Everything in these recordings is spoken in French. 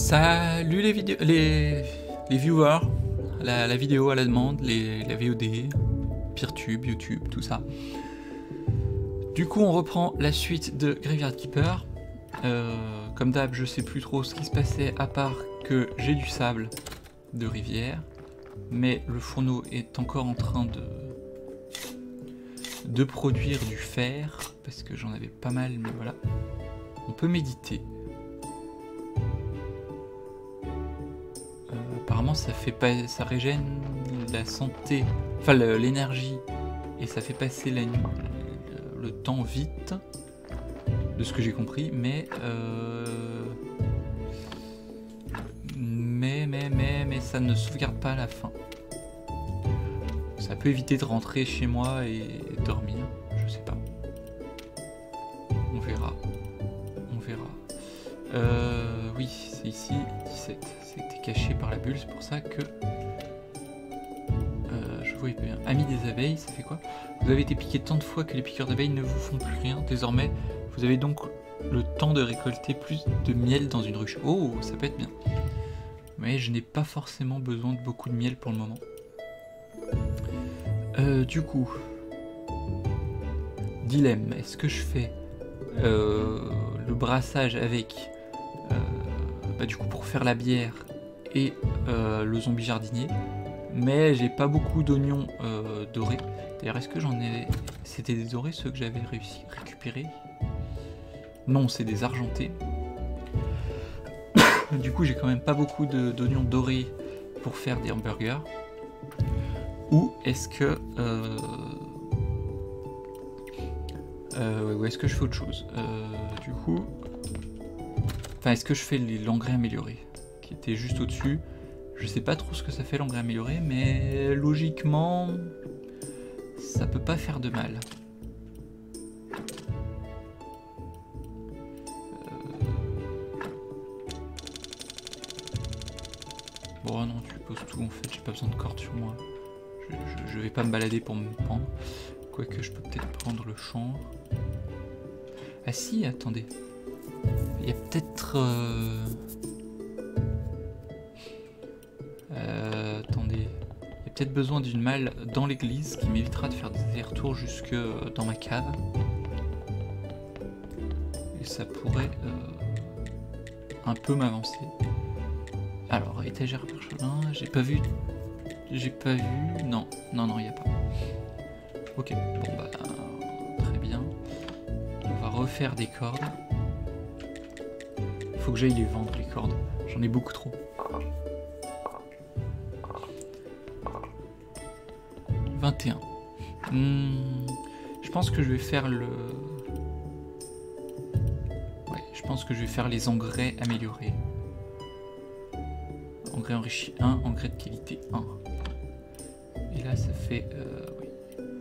Salut les viewers, la vidéo à la demande, la VOD, Peertube, YouTube, tout ça. Du coup on reprend la suite de Graveyard Keeper. Comme d'hab je sais plus trop ce qui se passait à part que j'ai du sable de rivière. Mais le fourneau est encore en train de produire du fer, parce que j'en avais pas mal, mais voilà. On peut méditer. Apparemment ça fait pas, ça régène la santé, enfin l'énergie, et ça fait passer la nuit, le temps vite, de ce que j'ai compris, mais ça ne sauvegarde pas à la fin. Ça peut éviter de rentrer chez moi et dormir, je sais pas. On verra. On verra. Oui, c'est ici, 17. C'était caché par la bulle, c'est pour ça que... je vois bien. Ami des abeilles, ça fait quoi? Vous avez été piqué tant de fois que les piqûres d'abeilles ne vous font plus rien. Désormais, vous avez donc le temps de récolter plus de miel dans une ruche. Oh, ça peut être bien. Mais je n'ai pas forcément besoin de beaucoup de miel pour le moment. Du coup, dilemme, est-ce que je fais le brassage avec, du coup pour faire la bière et le zombie jardinier, mais j'ai pas beaucoup d'oignons dorés. D'ailleurs, est-ce que j'en ai... C'était des dorés ceux que j'avais réussi à récupérer? Non, c'est des argentés. Du coup, j'ai quand même pas beaucoup d'oignons dorés pour faire des hamburgers. Ou est-ce que... ou est-ce que je fais autre chose? Du coup... Enfin, est-ce que je fais l'engrais amélioré, qui était juste au-dessus? Je sais pas trop ce que ça fait l'engrais amélioré, mais logiquement... ça peut pas faire de mal. Bon non, tu poses tout en fait, j'ai pas besoin de corde sur moi. Je vais pas me balader pour me pendre. Quoique je peux peut-être prendre le chanvre. Ah si, attendez. Il y a peut-être... attendez. Il y a peut-être besoin d'une malle dans l'église qui m'évitera de faire des allers-retours jusque dans ma cave. Et ça pourrait un peu m'avancer. Alors, étagère parchemin, j'ai pas vu... Non, il n'y a pas. Ok, bon bah... très bien. On va refaire des cordes. Faut que j'aille les vendre, les cordes. J'en ai beaucoup trop. 21. Je pense que je vais faire le... Ouais, je pense que je vais faire les engrais améliorés. Engrais enrichi 1, engrais de qualité 1. Et là ça fait... oui.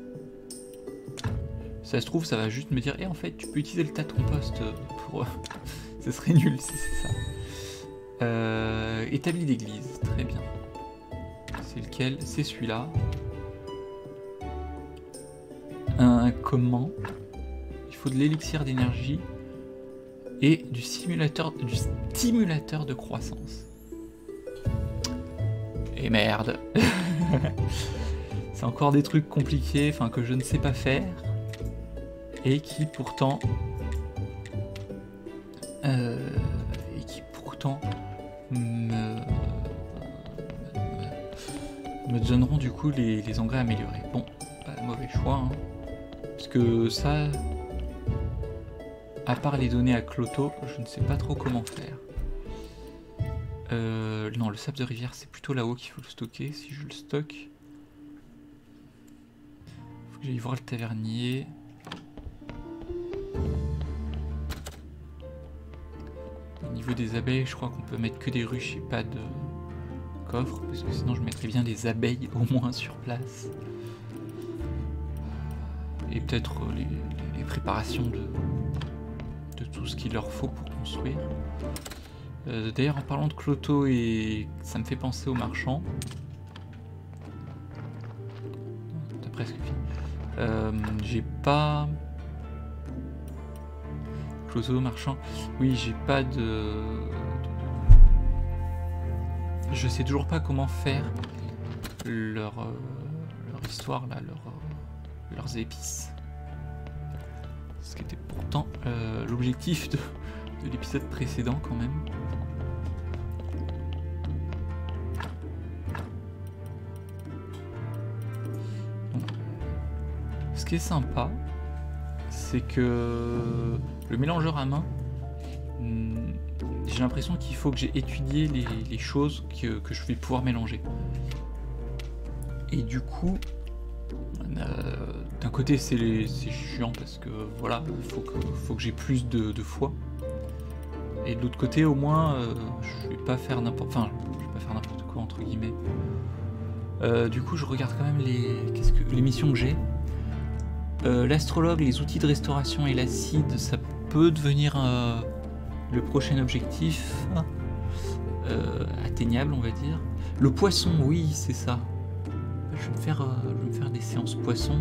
Ça se trouve ça va juste me dire, en fait tu peux utiliser le tas de compost pour... Ce serait nul si c'est ça. Établi d'église, très bien. C'est lequel? C'est celui-là. Comment? Il faut de l'élixir d'énergie et du stimulateur de croissance. Et merde. C'est encore des trucs compliqués, enfin que je ne sais pas faire et qui pourtant me donneront du coup les engrais améliorés. Bon, pas mauvais choix, hein, parce que ça, à part les donner à Cloto, je ne sais pas trop comment faire. Non, le sable de rivière, c'est plutôt là-haut qu'il faut le stocker. Si je le stocke, faut que j'aille voir le tavernier. Au niveau des abeilles, je crois qu'on peut mettre que des ruches et pas de coffre, parce que sinon je mettrais bien des abeilles au moins sur place. Et peut-être les préparations de tout ce qu'il leur faut pour construire. D'ailleurs, en parlant de Cloto, et ça me fait penser aux marchands. T'as presque fini. J'ai pas... Cloto, marchand. Oui, j'ai pas de je sais toujours pas comment faire leur histoire là, leurs épices. Ce qui était pourtant l'objectif de l'épisode précédent quand même. Donc, ce qui est sympa, c'est que le mélangeur à main, j'ai l'impression qu'il faut que j'ai étudié les choses que je vais pouvoir mélanger. Et du coup, d'un côté c'est chiant parce que voilà, faut que j'ai plus de fois. Et de l'autre côté, au moins, je vais pas faire n'importe quoi entre guillemets. Du coup, je regarde quand même les missions que j'ai. L'astrologue, les outils de restauration et l'acide, ça peut devenir le prochain objectif atteignable, on va dire. Le poisson, oui, c'est ça. Je vais me faire des séances poisson.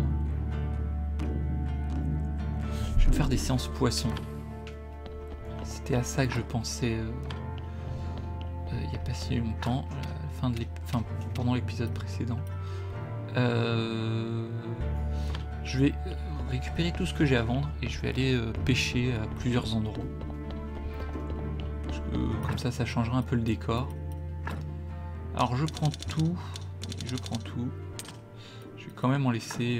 Je vais me faire des séances poisson. C'était à ça que je pensais il n'y a pas si longtemps, pendant l'épisode précédent. Je vais récupérer tout ce que j'ai à vendre et je vais aller pêcher à plusieurs endroits. Parce que, comme ça changera un peu le décor. Alors je prends tout. Je vais quand même en laisser...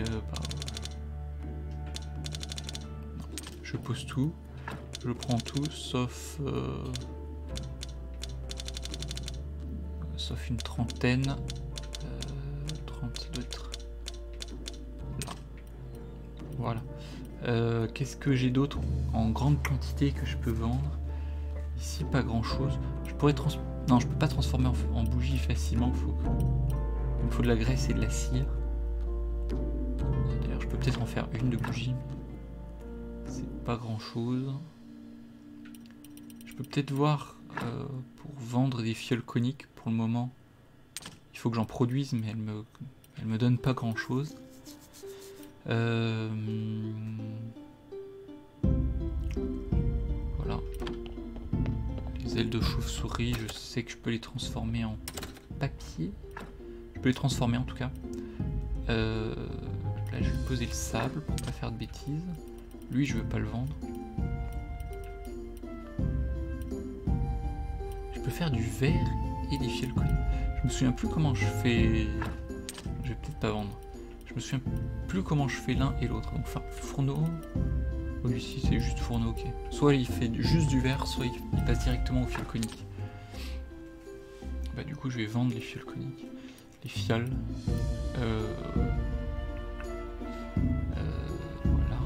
non, je pose tout. Je prends tout sauf une trentaine. 30 litres. Là. Voilà. Qu'est-ce que j'ai d'autre en grande quantité que je peux vendre? Ici, pas grand chose. Je pourrais non, je peux pas transformer en bougie facilement. Il me faut de la graisse et de la cire. D'ailleurs, je peux peut-être en faire une de bougie. C'est pas grand chose. Je peux peut-être voir pour vendre des fioles coniques. Pour le moment, il faut que j'en produise, mais elle me donne pas grand chose. Voilà. Les ailes de chauve-souris, je sais que je peux les transformer en papier. Je peux les transformer en tout cas. Là, je vais poser le sable pour pas faire de bêtises. Lui, je veux pas le vendre. Je peux faire du verre et des fioles coniques. Je me souviens plus comment je fais. Je vais peut-être pas vendre. Je me souviens plus comment je fais l'un et l'autre. Donc, enfin, fourneau. Oh, ici, c'est juste fourneau, ok. Soit il fait juste du verre, soit il passe directement aux fioles coniques. Bah, du coup, je vais vendre les fioles coniques. Les fioles. Voilà.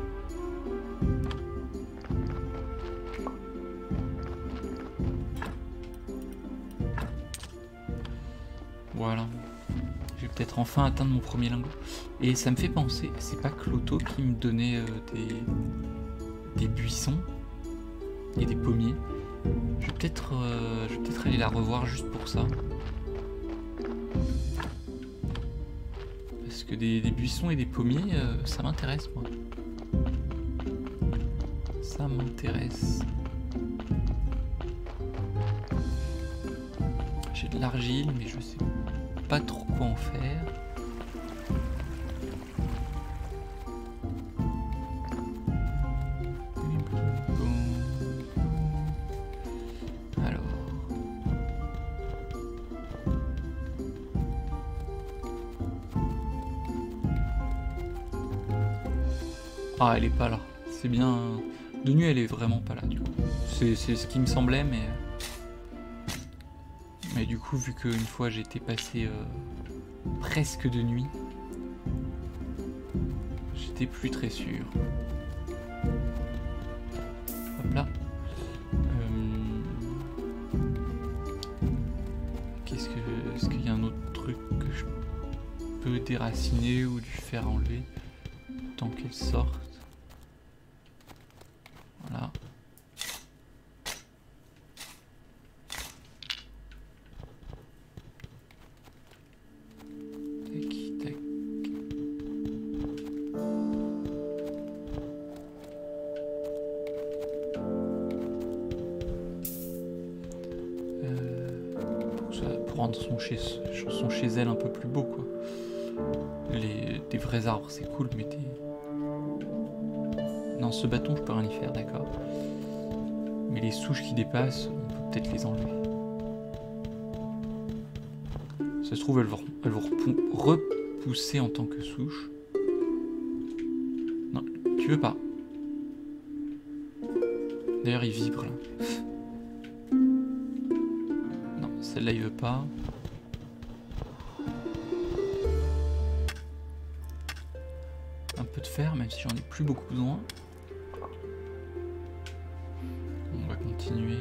Voilà. Je vais peut-être enfin atteindre mon premier lingot. Et ça me fait penser, c'est pas Cloto qui me donnait des buissons et des pommiers. Je vais peut-être aller la revoir juste pour ça. Parce que des buissons et des pommiers, ça m'intéresse moi. Ça m'intéresse. J'ai de l'argile, mais je sais pas trop quoi en faire. Alors. Ah, elle est pas là. C'est bien. De nuit, elle est vraiment pas là du coup. C'est ce qui me semblait, mais. Mais du coup, vu qu'une fois j'étais passé presque de nuit, j'étais plus très sûr. Hop là. Est-ce qu'il y a un autre truc que je peux déraciner ou lui faire enlever tant qu'elle sorte? Voilà. pour rendre son chez elle un peu plus beau, quoi. Des vrais arbres, c'est cool, mais des... Non, ce bâton, je peux rien y faire, d'accord. Mais les souches qui dépassent, on peut peut-être les enlever. Ça se trouve, elles vont repousser en tant que souche. Non, tu veux pas. D'ailleurs, il vibre, là. Non, celle-là, il veut pas. Un peu de fer, même si j'en ai plus beaucoup besoin. On va continuer.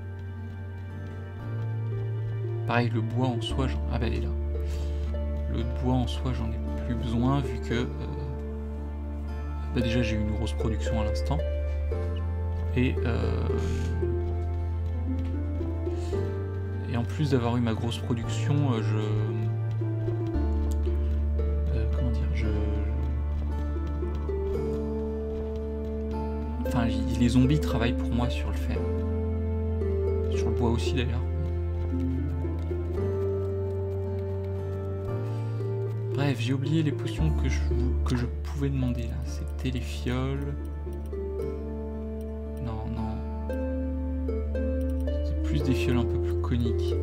Pareil, le bois en soi, ah bah elle est là. Le bois en soi, j'en ai plus besoin vu que bah déjà j'ai eu une grosse production à l'instant. Et en plus d'avoir eu ma grosse production, comment dire, enfin, les zombies travaillent pour moi sur le fer. Sur le bois aussi d'ailleurs. Bref, j'ai oublié les potions que je pouvais demander là. C'était les fioles. Non. C'était plus des fioles un peu plus coniques.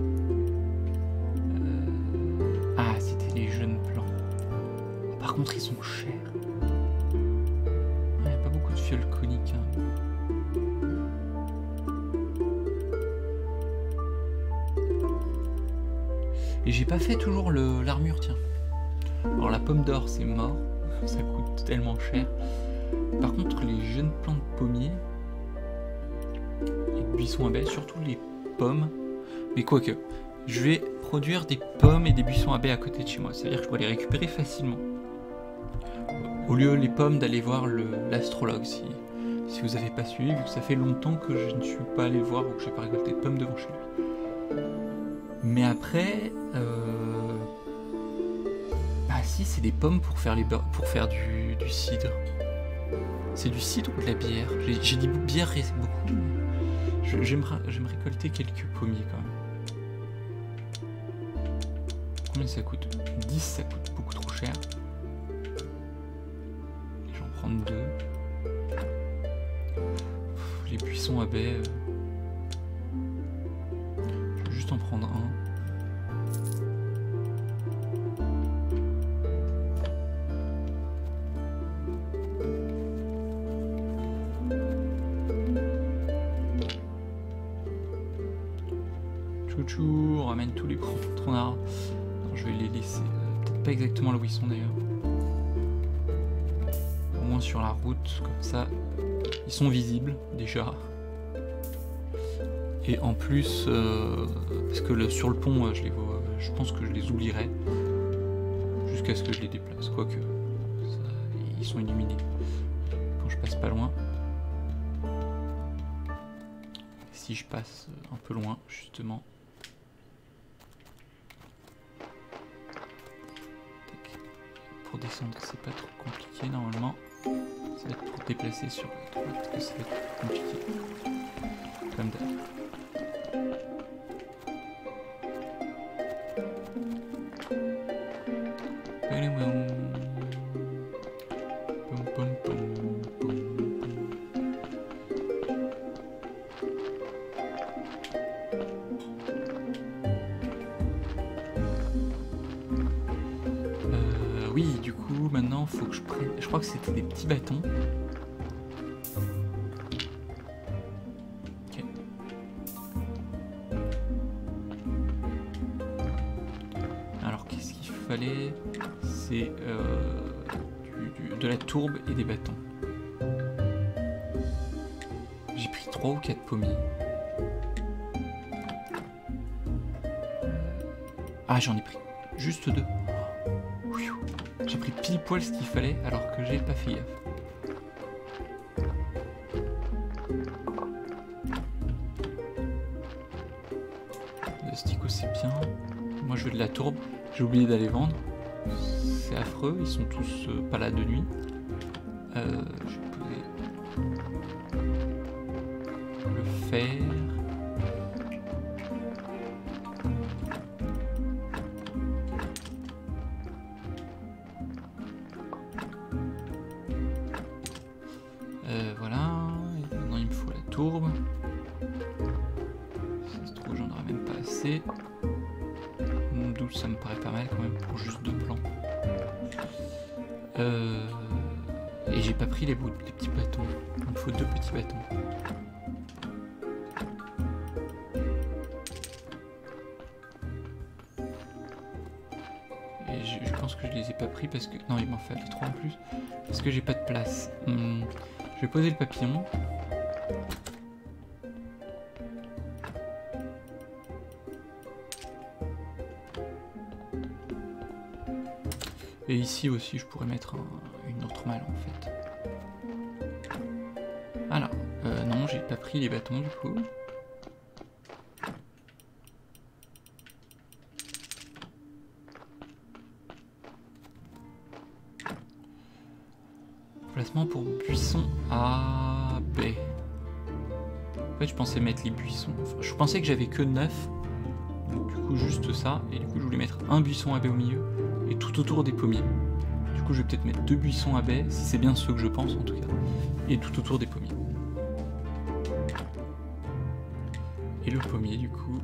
Ah, c'était les jeunes plants. Par contre, ils sont chers. Il n'y a pas beaucoup de fioles coniques. Hein. Et j'ai pas fait toujours l'armure, tiens. Alors la pomme d'or, c'est mort. Ça coûte tellement cher. Par contre, les jeunes plants de pommiers et de buissons à baies, surtout les pommes. Mais quoique, je vais produire des pommes et des buissons à baies à côté de chez moi. C'est-à-dire que je pourrais les récupérer facilement. Au lieu, les pommes, d'aller voir l'astrologue. Si vous n'avez pas suivi, vu que ça fait longtemps que je ne suis pas allé le voir ou que je n'ai pas récolté de pommes devant chez lui. Mais après... Ah si, c'est des pommes pour faire du cidre. C'est du cidre ou de la bière? J'ai dit bière beaucoup. J'aime récolter quelques pommiers quand même. Combien ça coûte? 10, ça coûte beaucoup trop cher. J'en prends 2. Les buissons à baies. Je vais juste en prendre un. Chouchou, on ramène tous les tronards. Je vais les laisser, peut-être pas exactement là où ils sont d'ailleurs. Au moins sur la route, comme ça, ils sont visibles déjà. Et en plus, parce que sur le pont, je pense que je les oublierai jusqu'à ce que je les déplace. Quoique, ils sont illuminés quand je passe pas loin. Si je passe un peu loin, justement. Pour descendre, c'est pas trop compliqué normalement. Ça va être pour déplacer sur la droite que ça va être compliqué. Comme d'hab. Oui, du coup, maintenant, faut que je prenne... Je crois que c'était des petits bâtons. Ok. Alors, qu'est-ce qu'il fallait? C'est de la tourbe et des bâtons. J'ai pris 3 ou 4 pommiers. Ah, j'en ai pris juste 2. J'ai pris pile poil ce qu'il fallait alors que j'ai pas fait gaffe. Le stico c'est bien. Moi je veux de la tourbe. J'ai oublié d'aller vendre. C'est affreux, ils sont tous pas là de nuit. Je vais poser le fer. assez. 12 ça me paraît pas mal quand même pour juste 2 plans. Et j'ai pas pris les petits bâtons. Il me faut 2 petits bâtons. Et je pense que je les ai pas pris parce que... Non, il m'en fallait 3 en plus. Parce que j'ai pas de place. Je vais poser le papillon. Et ici aussi, je pourrais mettre une autre malle en fait. Alors, non, j'ai pas pris les bâtons du coup. Placement pour buisson A, B. En fait, je pensais mettre les buissons. Enfin, je pensais que j'avais que 9. Donc, du coup, juste ça. Et du coup, je voulais mettre un buisson à B au milieu. Et tout autour des pommiers. Du coup, je vais peut-être mettre 2 buissons à baie, si c'est bien ceux que je pense en tout cas, et tout autour des pommiers. Et le pommier, du coup...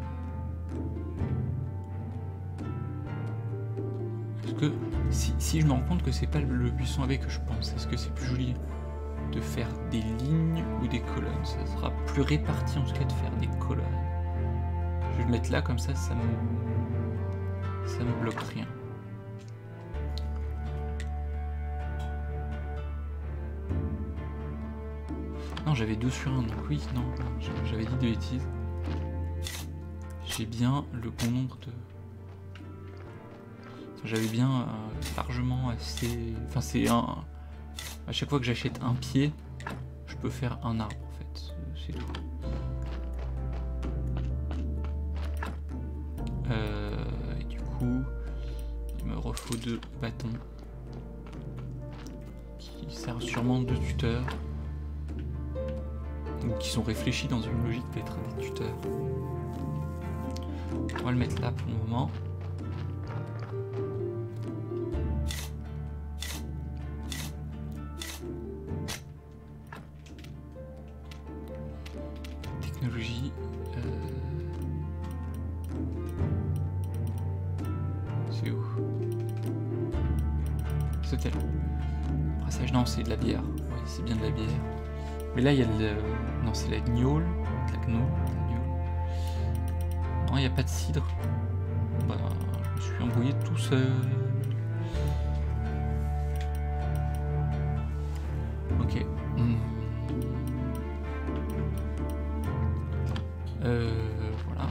Est-ce que... Si je me rends compte que c'est pas le buisson à baie que je pense, est-ce que c'est plus joli de faire des lignes ou des colonnes? Ça sera plus réparti en tout cas de faire des colonnes. Je vais le mettre là, comme ça me bloque rien. Non, j'avais 2 sur 1, donc oui, non, j'avais dit de bêtises. J'ai bien le bon nombre de... J'avais bien largement assez... Enfin, c'est un... À chaque fois que j'achète un pied, je peux faire un arbre, en fait. C'est tout. Et du coup, il me refaut 2 bâtons. Qui servent sûrement de tuteurs. Ou qui sont réfléchis dans une logique d'être des tuteurs. On va le mettre là pour le moment. Technologie. C'est où? C'était là. Brassage, non, c'est de la bière. Oui, c'est bien de la bière. Mais là, il y a le... Non, c'est la gnôle. La gnôle. Non, il n'y a pas de cidre. Bah, je me suis embrouillé tout seul. Ok. Voilà.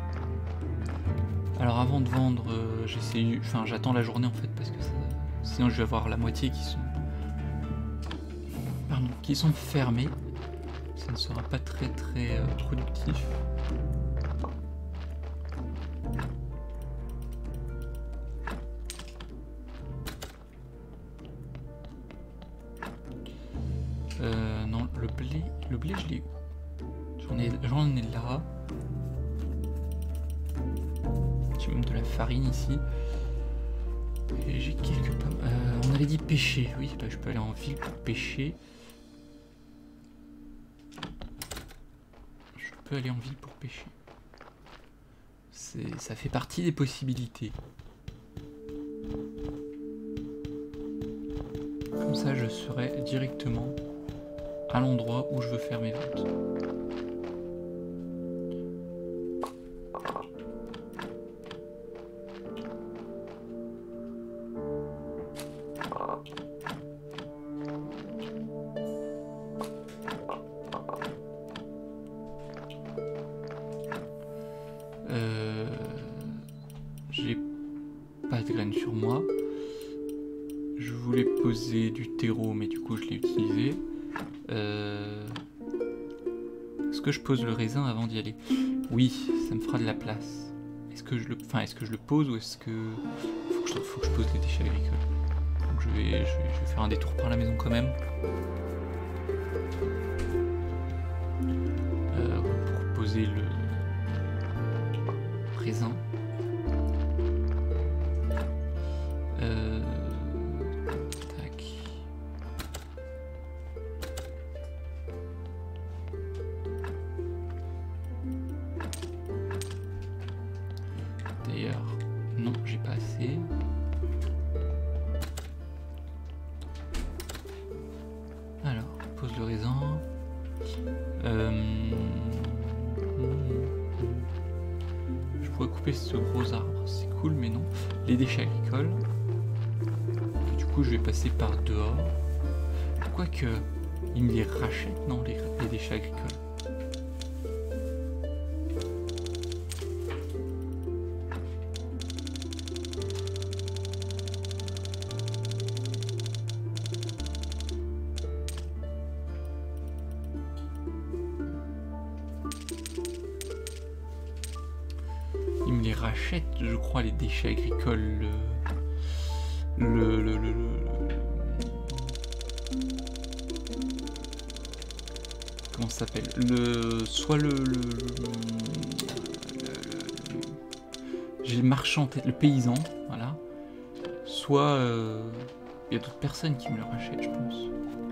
Alors avant de vendre, j'essaie... Enfin, j'attends la journée en fait, parce que ça... sinon je vais avoir la moitié qui sont... Pardon, qui sont fermés. Ça ne sera pas très productif. Non, le blé je l'ai eu. J'en ai là. J'ai même de la farine ici. Et j'ai quelques pommes. On avait dit pêcher. Oui, bah, je peux aller en ville pour pêcher. Je peux aller en ville pour pêcher. Ça fait partie des possibilités. Comme ça, je serai directement à l'endroit où je veux faire mes ventes. J'ai pas de graines sur moi. Je voulais poser du terreau, mais du coup je l'ai utilisé. Est-ce que je pose le raisin avant d'y aller? Oui, ça me fera de la place. Est-ce que je le pose ou est-ce que faut que je pose les déchets agricoles? Donc je vais faire un détour par la maison quand même. Pour poser le raisin. Tac. pourrais couper ce gros arbre, c'est cool, mais non. Les déchets agricoles. Du coup, je vais passer par dehors. Quoique, ils me les rachètent, non, les déchets agricoles. Ils me les rachètent, je crois, les déchets agricoles. Comment ça s'appelle? Soit j'ai le marchand en tête, le paysan, voilà. Soit il y a d'autres personnes qui me le rachètent, je pense.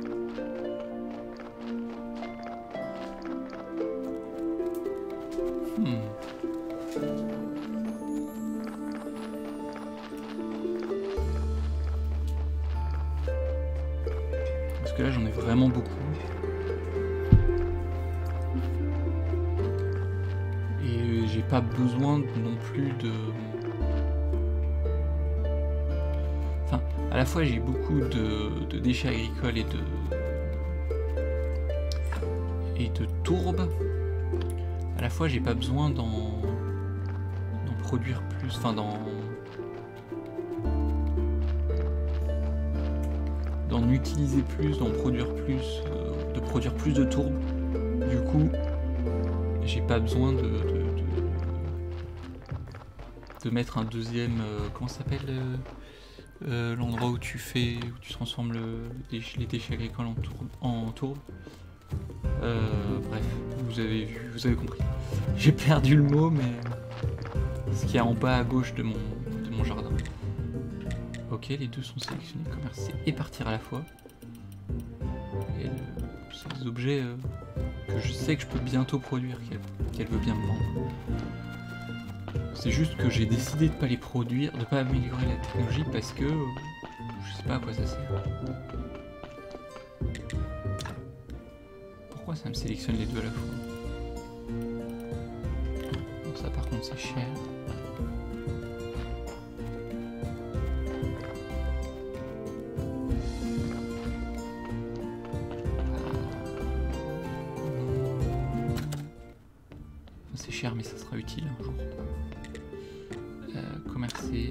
Parce que là j'en ai vraiment beaucoup. Et j'ai pas besoin non plus de... Enfin, à la fois j'ai beaucoup de déchets agricoles et de tourbes. À la fois j'ai pas besoin d'en produire plus, enfin d'en utiliser plus, d'en produire plus, de produire plus de tourbes. Du coup, j'ai pas besoin de mettre un deuxième, comment ça s'appelle, l'endroit où tu transformes les déchets agricoles en tourbe. Bref, vous avez compris. J'ai perdu le mot, mais ce qu'il y a en bas à gauche de mon jardin. Ok, les deux sont sélectionnés, commercer et partir à la fois. Et c'est des objets que je sais que je peux bientôt produire, qu'elle veut bien me vendre. C'est juste que j'ai décidé de pas les produire, de pas améliorer la technologie parce que je sais pas à quoi ça sert. Pourquoi ça me sélectionne les deux à la fois? Bon, ça par contre c'est cher. C'est cher mais ça sera utile un jour. Commercer.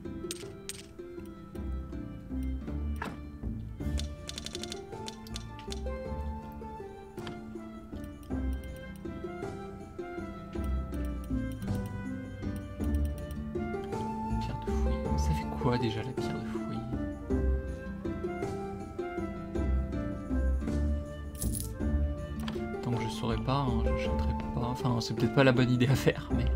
Pierre de fouille. Ça fait quoi déjà la pierre de fouille? Tant que je saurais pas, hein, je n'achèterai pas. Enfin, c'est peut-être pas la bonne idée à faire, mais...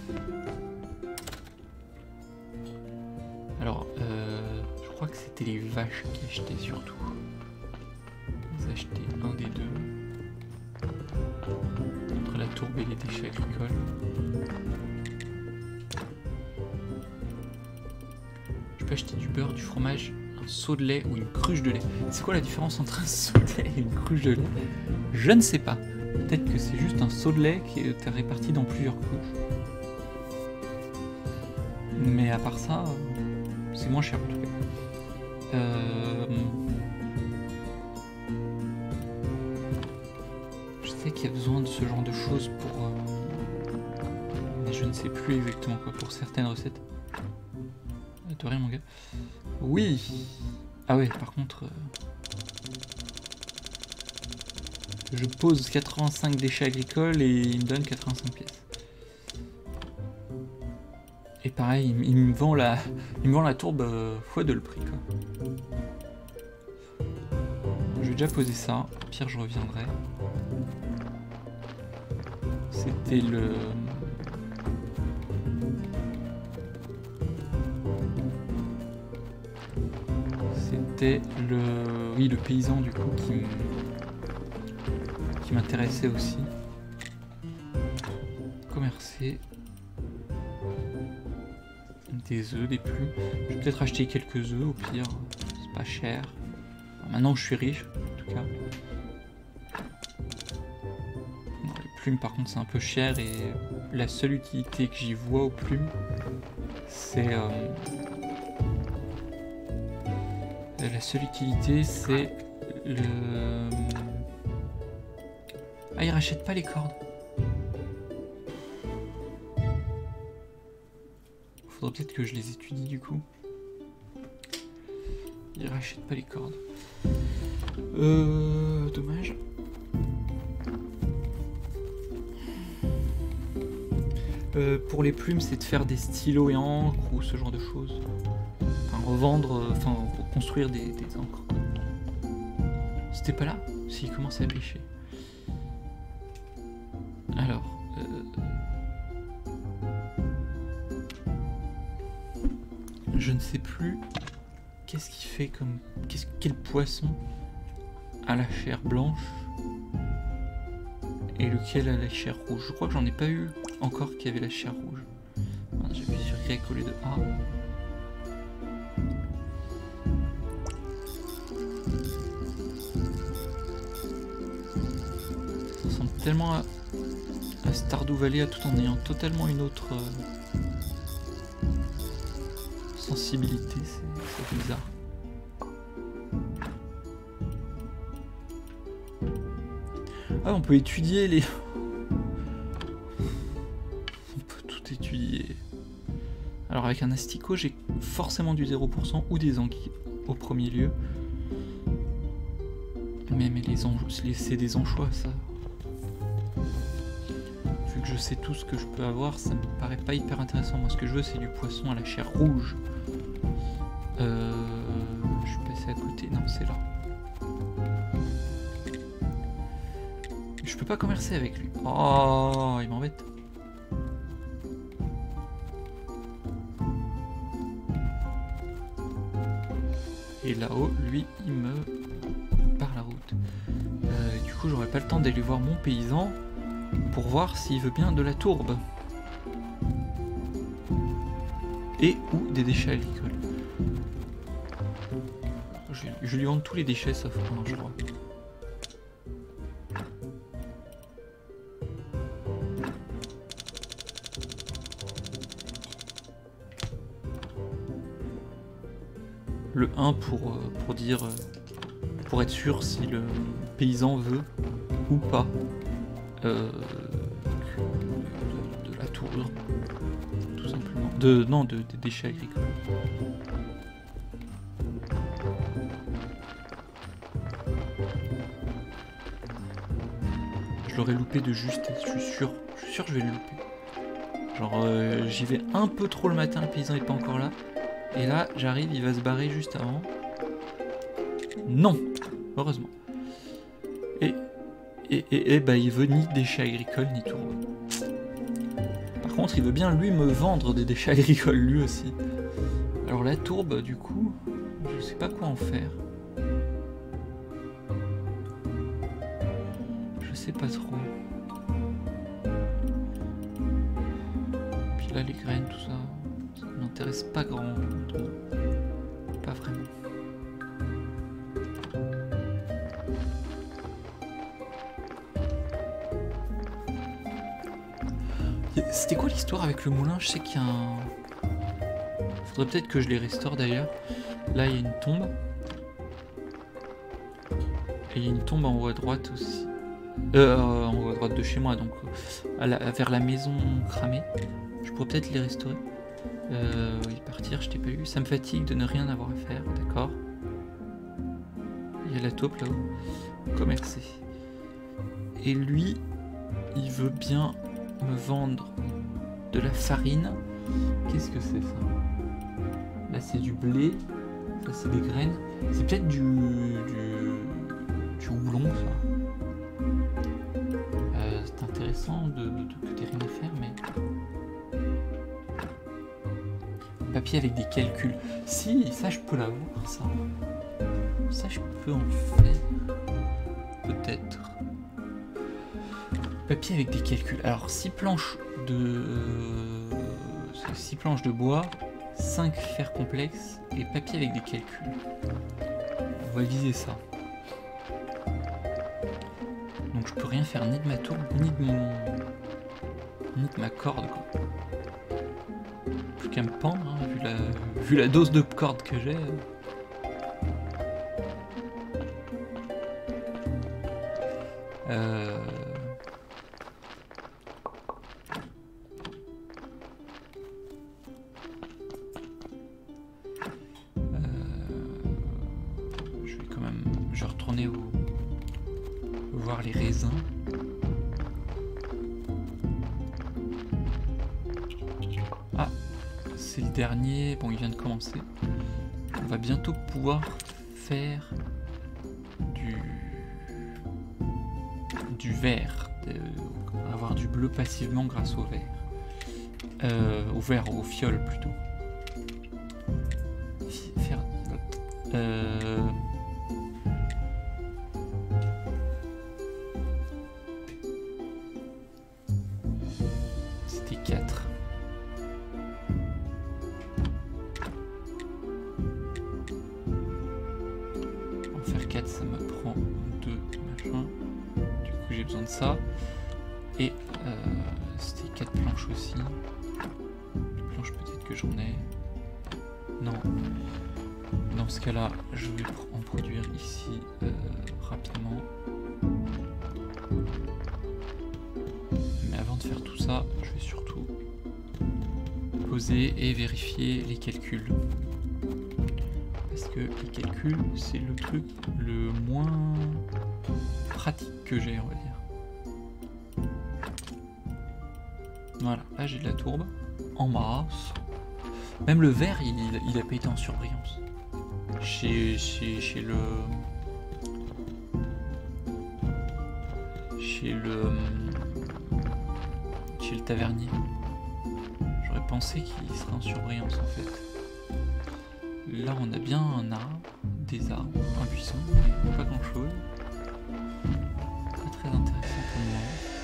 Alors, je crois que c'était les vaches qui achetaient surtout. Ils achetaient un des deux. Entre la tourbe et les déchets agricoles. Je peux acheter du beurre, du fromage, un seau de lait ou une cruche de lait. C'est quoi la différence entre un seau de lait et une cruche de lait? Je ne sais pas. Peut-être que c'est juste un seau de lait qui est réparti dans plusieurs couches. Mais à part ça, c'est moins cher en tout cas. Je sais qu'il y a besoin de ce genre de choses pour... mais je ne sais plus exactement quoi, pour certaines recettes. De rien mon gars. Oui. Ah ouais, par contre... je pose 85 déchets agricoles et il me donne 85 pièces. Et pareil, il me vend la tourbe x2 le prix quoi. Je vais déjà poser ça, au pire je reviendrai. C'était le... Oui, le paysan du coup qui m'intéressait aussi. Commercer. Des œufs, des plumes. Je vais peut-être acheter quelques œufs au pire, c'est pas cher. Maintenant je suis riche, en tout cas. Non, les plumes par contre c'est un peu cher et la seule utilité que j'y vois aux plumes c'est la seule utilité c'est le... Ah, il rachète pas les cordes. Faudrait peut-être que je les étudie du coup. Il rachète pas les cordes. Dommage. Pour les plumes, c'est de faire des stylos et encre ou ce genre de choses. Enfin, revendre, enfin, construire des encres. C'était pas là? S'il commençait à pêcher. Alors. Je ne sais plus. Qu'est-ce qu'il fait comme. Quel poisson a la chair blanche et lequel a la chair rouge? Je crois que j'en ai pas eu encore qui avait la chair rouge. J'appuie sur Y au lieu de A. Ça ressemble tellement à Stardew Valley tout en ayant totalement une autre sensibilité, c'est bizarre. Ah, on peut étudier les... On peut tout étudier. Alors avec un asticot, j'ai forcément du 0% ou des anguilles au premier lieu. Mais c'est des anchois, ça. Vu que je sais tout ce que je peux avoir, ça me paraît pas hyper intéressant. Moi, ce que je veux, c'est du poisson à la chair rouge. Je suis passé à côté. Non, c'est là. Je peux pas commercer avec lui. Oh, il m'embête. Et là-haut, lui, il me barre la route. Du coup, j'aurais pas le temps d'aller voir mon paysan pour voir s'il veut bien de la tourbe. Et ou des déchets agricoles. Je lui vends tous les déchets sauf un, je crois. Le 1 pour dire, pour être sûr si le paysan veut ou pas de la tourbe, tout simplement. Non, des déchets agricoles. Je l'aurais loupé de justesse, je suis sûr que je vais le louper. Genre j'y vais un peu trop le matin, le paysan n'est pas encore là. Et là, j'arrive, il va se barrer juste avant. Non, heureusement. Et bah, il veut ni déchets agricoles, ni tourbe. Par contre, il veut bien, lui, me vendre des déchets agricoles, lui aussi. Alors la tourbe, du coup, je sais pas quoi en faire. Je sais pas trop. Puis là, les graines, tout ça... m'intéresse pas grand, pas vraiment. C'était quoi l'histoire avec le moulin? Je sais qu'il y a un... Faudrait peut-être que je les restaure d'ailleurs. Là il y a une tombe. Et il y a une tombe en haut à droite aussi. En haut à droite de chez moi, donc vers la maison cramée. Je pourrais peut-être les restaurer. Oui, partir, je t'ai pas eu. Ça me fatigue de ne rien avoir à faire, d'accord. Il y a la taupe là-haut. Commercer. Et lui, il veut bien me vendre de la farine. Qu'est-ce que c'est ça? Là, c'est du blé. Ça, c'est des graines. C'est peut-être du houblon, ça. C'est intéressant que t'aies rien à faire, mais... Papier avec des calculs. Si, ça je peux l'avoir, ça. Ça je peux en faire. Peut-être. Papier avec des calculs. Alors 6 planches de... 6 planches de bois, 5 fers complexes et papier avec des calculs. On va viser ça. Donc je peux rien faire ni de ma tourbe, ni de ma corde, quoi. Plus qu'à me pendre, hein, vu la dose de corde que j'ai. Je vais retourner voir les raisins. Ah, c'est le dernier. Bon, il vient de commencer. On va bientôt pouvoir faire du vert. Avoir du bleu passivement grâce au vert. Au fiole plutôt. C'était 4. En faire 4, ça me prend 2 machin. Du coup, j'ai besoin de ça. Et c'était 4 planches aussi. Les planches, peut-être que j'en ai. Non. Dans ce cas-là, je vais en produire ici rapidement. Mais avant de faire tout ça, je vais surtout poser et vérifier les calculs. Parce que les calculs, c'est le truc le moins pratique que j'ai, on va dire. Voilà, là j'ai de la tourbe en masse. Même le vert, il a pas été en surbrillance. Chez le tavernier. J'aurais pensé qu'il serait en surbrillance en fait. Là on a bien un arbre, des arbres, un buisson, mais pas grand chose. Pas très intéressant pour moi.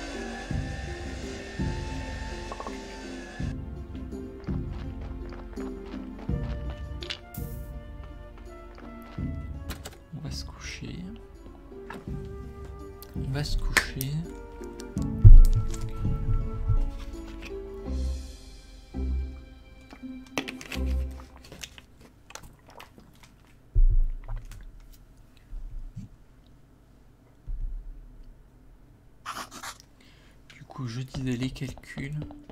On va se coucher. Du coup, je disais les calculs.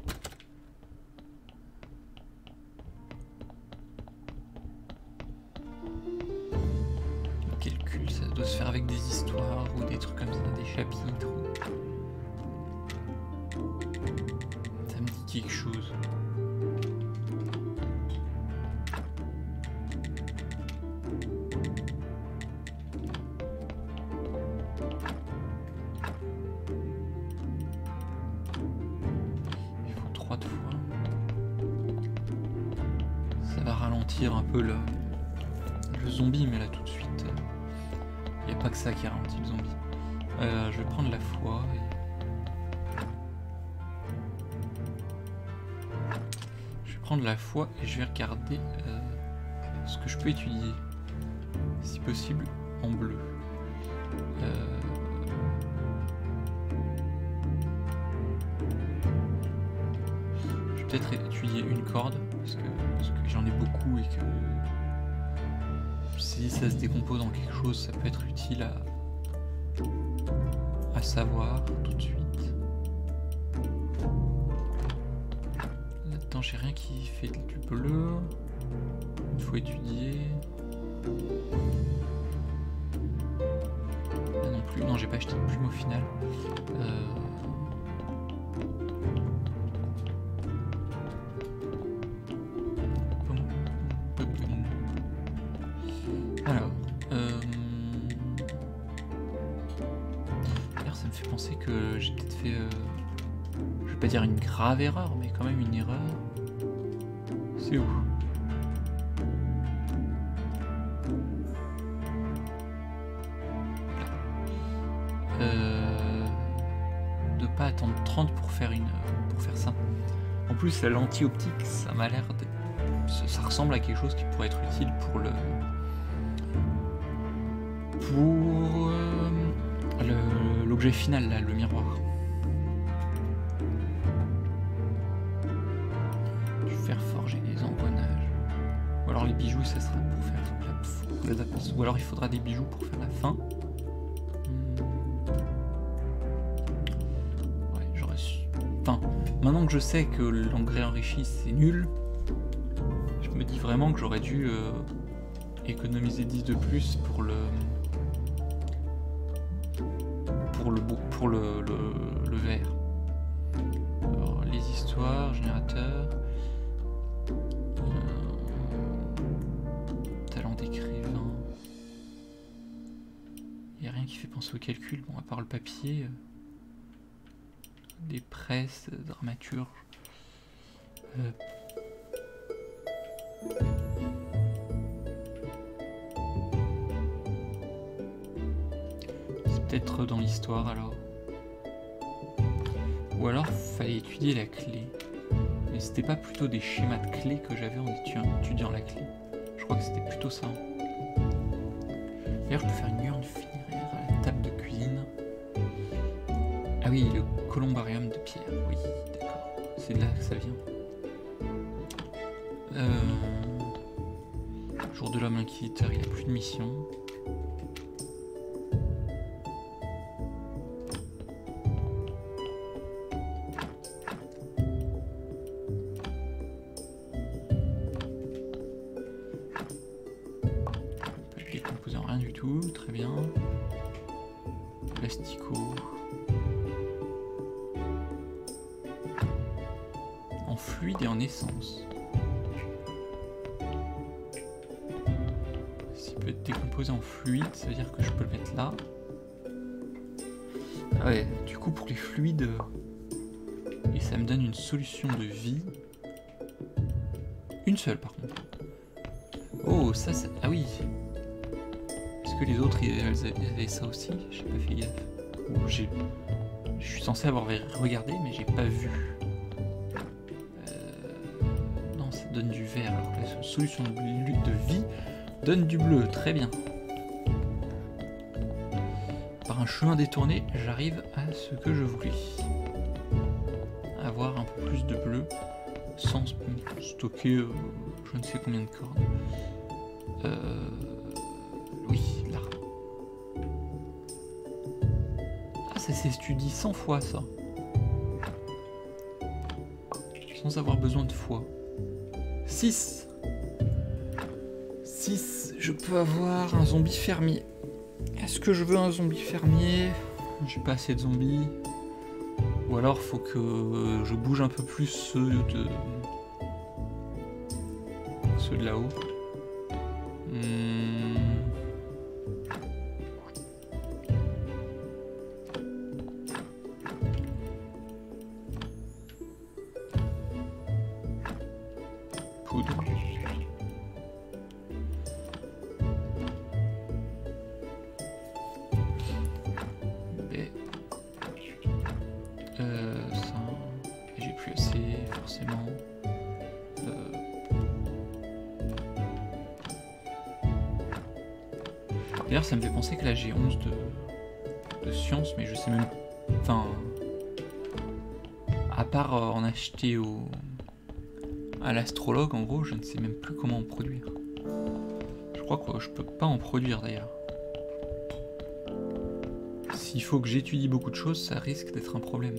Ça doit se faire avec des histoires ou des trucs comme ça, des chapitres. Ça me dit quelque chose. Il faut 3 de fois. Ça va ralentir un peu le zombie, mais là tout de suite. Il n'y a pas que ça qui ralentit le zombie. Je vais prendre la foi. Je vais prendre la foi et je vais regarder ce que je peux étudier, si possible, en bleu. Je vais peut-être étudier une corde, parce que j'en ai beaucoup et que si ça se décompose en quelque chose, ça peut être utile à savoir tout de suite. Là-dedans, j'ai rien qui fait du bleu. Il faut étudier. Là non plus. Non, j'ai pas acheté de plume au final. Alors, d'ailleurs ça me fait penser que j'ai peut-être fait, je vais pas dire une grave erreur, mais quand même une erreur. C'est où? De pas attendre 30 pour faire ça. En plus la lentille optique, ça m'a l'air d'être... Ça ressemble à quelque chose qui pourrait être utile pour l'objet final là, le miroir. Du fer forgé, des engrenages. Ou alors les bijoux, ça sera pour faire ou alors il faudra des bijoux pour faire la fin. Ouais, j'aurais su. Enfin, maintenant que je sais que l'engrais enrichi c'est nul, je me dis vraiment que j'aurais dû économiser 10 de plus pour le verre. Alors, les histoires, générateurs, talent d'écrivain. Il n'y a rien qui fait penser au calcul, bon, à part le papier, des presses, dramaturges. C'est peut-être dans l'histoire alors. Ou alors fallait étudier la clé. Mais c'était pas plutôt des schémas de clés que j'avais en étudiant la clé. Je crois que c'était plutôt ça. D'ailleurs je peux faire une urne funéraire à la table de cuisine. Ah oui, le columbarium de pierre, oui, d'accord. C'est de là que ça vient. Jour de l'homme inquisiteur, il a plus de mission. Très bien. Plasticot. En fluide et en essence. S'il peut être décomposé en fluide, ça veut dire que je peux le mettre là. Ah ouais, du coup pour les fluides, et ça me donne une solution de vie. Une seule par contre. Oh, ça c'est... Ah oui. Est-ce que les autres elles avaient ça aussi? J'ai pas fait gaffe. Je suis censé avoir regardé mais j'ai pas vu. Non, ça donne du vert alors que la solution de vie donne du bleu. Très bien. Par un chemin détourné, j'arrive à ce que je voulais. Avoir un peu plus de bleu sans stocker je ne sais combien de cordes. Oui, là. Ah, ça s'étudie 100 fois, ça. Sans avoir besoin de foi. 6. 6. Je peux avoir un zombie fermier. Est-ce que je veux un zombie fermier? J'ai pas assez de zombies. Ou alors, faut que je bouge un peu plus ceux de là-haut. Ça, j'ai plus assez forcément. D'ailleurs, ça me fait penser que là j'ai 11 de science, mais je sais même. Enfin. À part en acheter à l'astrologue, en gros, je ne sais même plus comment en produire. Je crois que je peux pas en produire d'ailleurs. S'il faut que j'étudie beaucoup de choses, ça risque d'être un problème.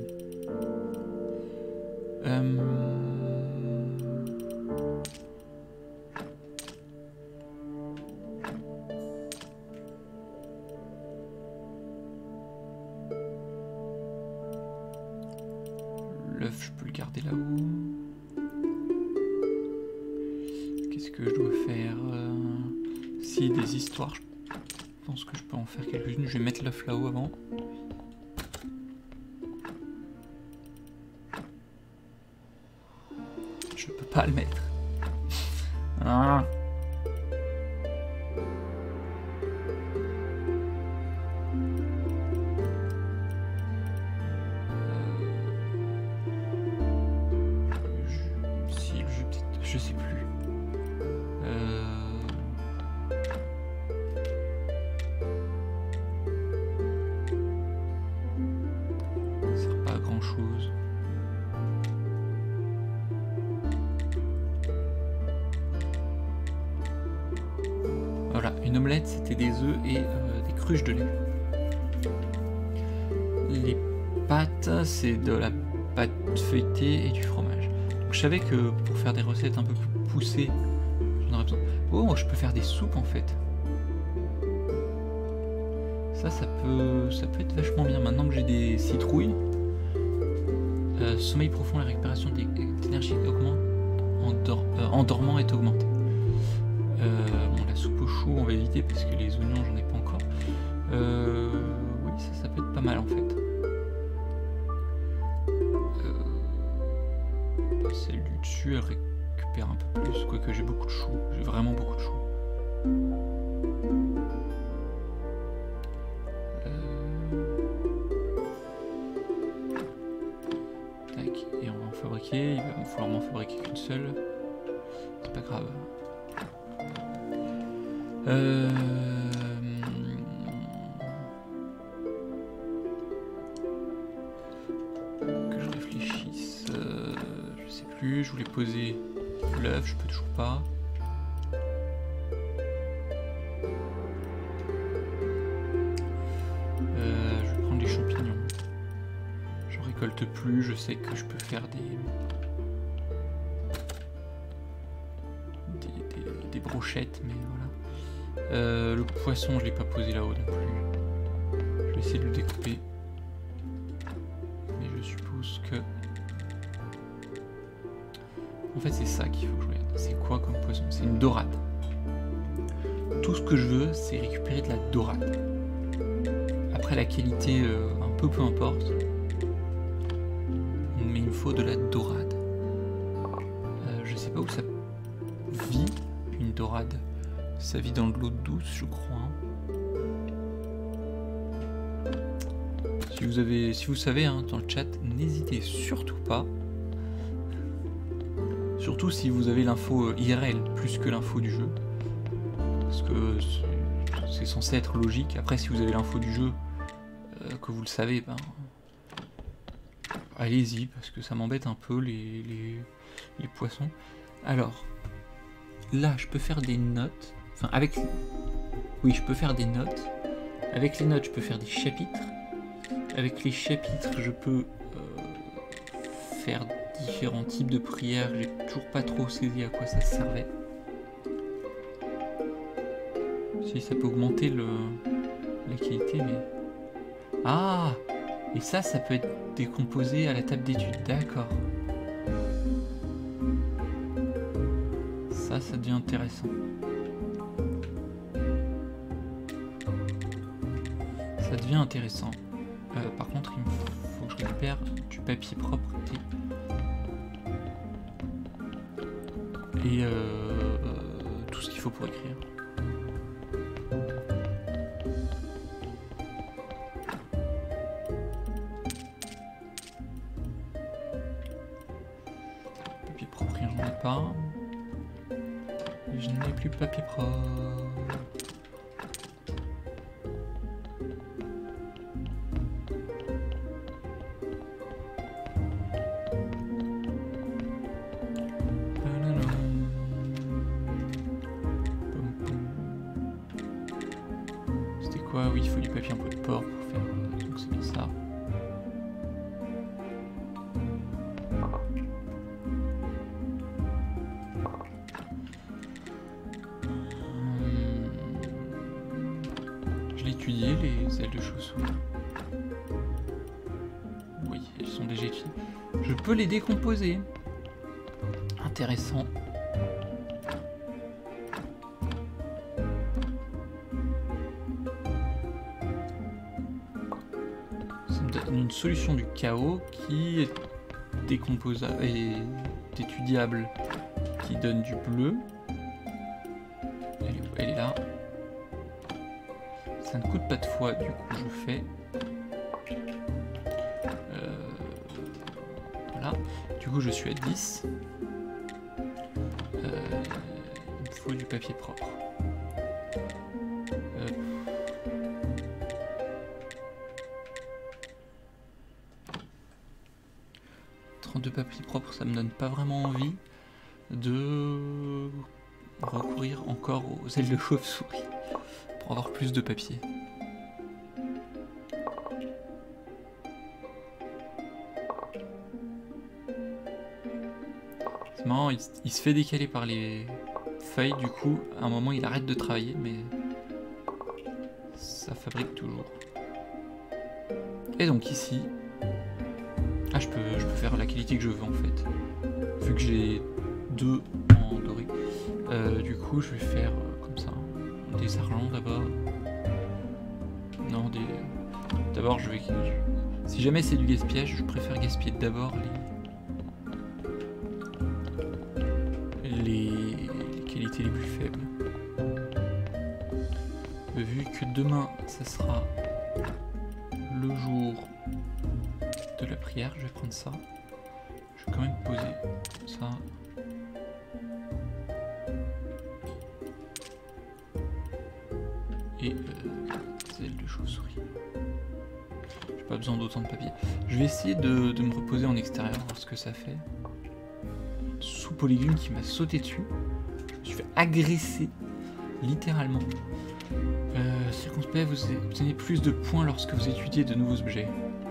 L'œuf, je peux le garder là-haut. Qu'est-ce que je dois faire? Si, des histoires, je pense que je peux en faire quelques-unes. Je vais mettre l'œuf là-haut avant. Je peux pas le mettre. Ah. Si, le jeu peut-être... Je sais plus. voilà, une omelette c'était des œufs et des cruches de lait. Les pâtes c'est de la pâte feuilletée et du fromage. Donc je savais que pour faire des recettes un peu plus poussées, j'en aurais besoin. Oh, je peux faire des soupes en fait. Ça peut être vachement bien maintenant que j'ai des citrouilles. Sommeil profond, la récupération d'énergie augmente en dormant est augmentée. Bon, la soupe au chou on va éviter parce que les oignons j'en ai pas encore. Oui, ça peut être pas mal en fait. Celle du dessus elle récupère un peu plus, quoique j'ai beaucoup de choux, j'ai vraiment beaucoup de choux. Tac, et on va en fabriquer, il va me falloir m'en fabriquer qu'une seule. C'est pas grave. Que je réfléchisse. Je sais plus, je voulais poser l'œuf, je peux toujours pas. Je vais prendre les champignons. J'en récolte plus, je sais que je peux faire des brochettes, mais voilà. Le poisson, je l'ai pas posé là-haut non plus. Je vais essayer de le découper. Mais je suppose que... En fait, c'est ça qu'il faut que je regarde. C'est quoi comme poisson? C'est une dorade. Tout ce que je veux, c'est récupérer de la dorade. Après, la qualité, un peu importe. Mais il me faut de la dorade. Je sais pas où ça vit, une dorade. Ça vit dans de l'eau douce, je crois. Si vous savez hein, dans le chat, n'hésitez surtout pas. Surtout si vous avez l'info IRL plus que l'info du jeu. Parce que c'est censé être logique. Après, si vous avez l'info du jeu, que vous le savez, ben allez-y, parce que ça m'embête un peu les poissons. Alors, là, je peux faire des notes. Enfin, avec... Oui, je peux faire des notes. Avec les notes, je peux faire des chapitres. Avec les chapitres, je peux faire différents types de prières. J'ai toujours pas trop saisi à quoi ça servait. Si, ça peut augmenter la qualité, mais... Ah! Et ça peut être décomposé à la table d'études. D'accord. Ça devient intéressant. Ça devient intéressant. Par contre, il faut que je récupère du papier propre et tout ce qu'il faut pour écrire. Papier propre, j'en ai pas. Je n'ai plus de papier propre. C'était quoi? Oui, il faut du papier en peau de porc pour faire. Donc c'est bien ça. Je l'ai étudié, les ailes de chauve-souris. Oui, elles sont déjà étudiées. Je peux les décomposer. Intéressant. Ça me donne une solution du chaos qui est décomposable et étudiable, qui donne du bleu. Elle est là. Ça ne coûte pas de foi, du coup je fais. Voilà. Du coup je suis à 10. Il me faut du papier propre. 32 papiers propres, ça me donne pas vraiment envie de recourir encore aux ailes de chauve-souris pour avoir plus de papier. C'est marrant, il se fait décaler par les feuilles, du coup, à un moment il arrête de travailler, mais ça fabrique toujours. Et donc ici, ah, je peux faire la qualité que je veux en fait, vu que j'ai 2 en doré. Du coup, je vais faire comme ça, des argents d'abord. Non, d'abord je vais... Si jamais c'est du gaspillage, je préfère gaspiller d'abord les qualités les plus faibles. Vu que demain, ça sera le jour de la prière, je vais prendre ça. Je vais quand même poser ça. Et des ailes de chauve-souris. J'ai pas besoin d'autant de papier. Je vais essayer de me reposer en extérieur, voir ce que ça fait. Une soupe aux légumes qui m'a sauté dessus. Je me suis fait agresser, littéralement. Circonspect, vous obtenez plus de points lorsque vous étudiez de nouveaux objets.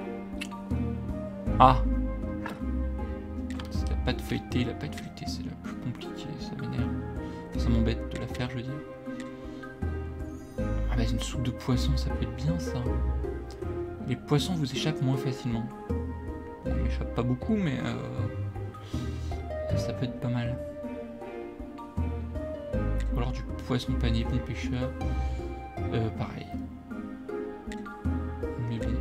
Ah! C'est la pâte feuilletée. La pâte feuilletée, c'est la plus compliquée, ça m'énerve. Ça m'embête de la faire, je veux dire. Ah bah une soupe de poisson, ça peut être bien ça. Les poissons vous échappent moins facilement. Bon, ils m'échappent pas beaucoup, mais ça peut être pas mal. Ou alors du poisson pané, bon pêcheur. Pareil. Mais bon.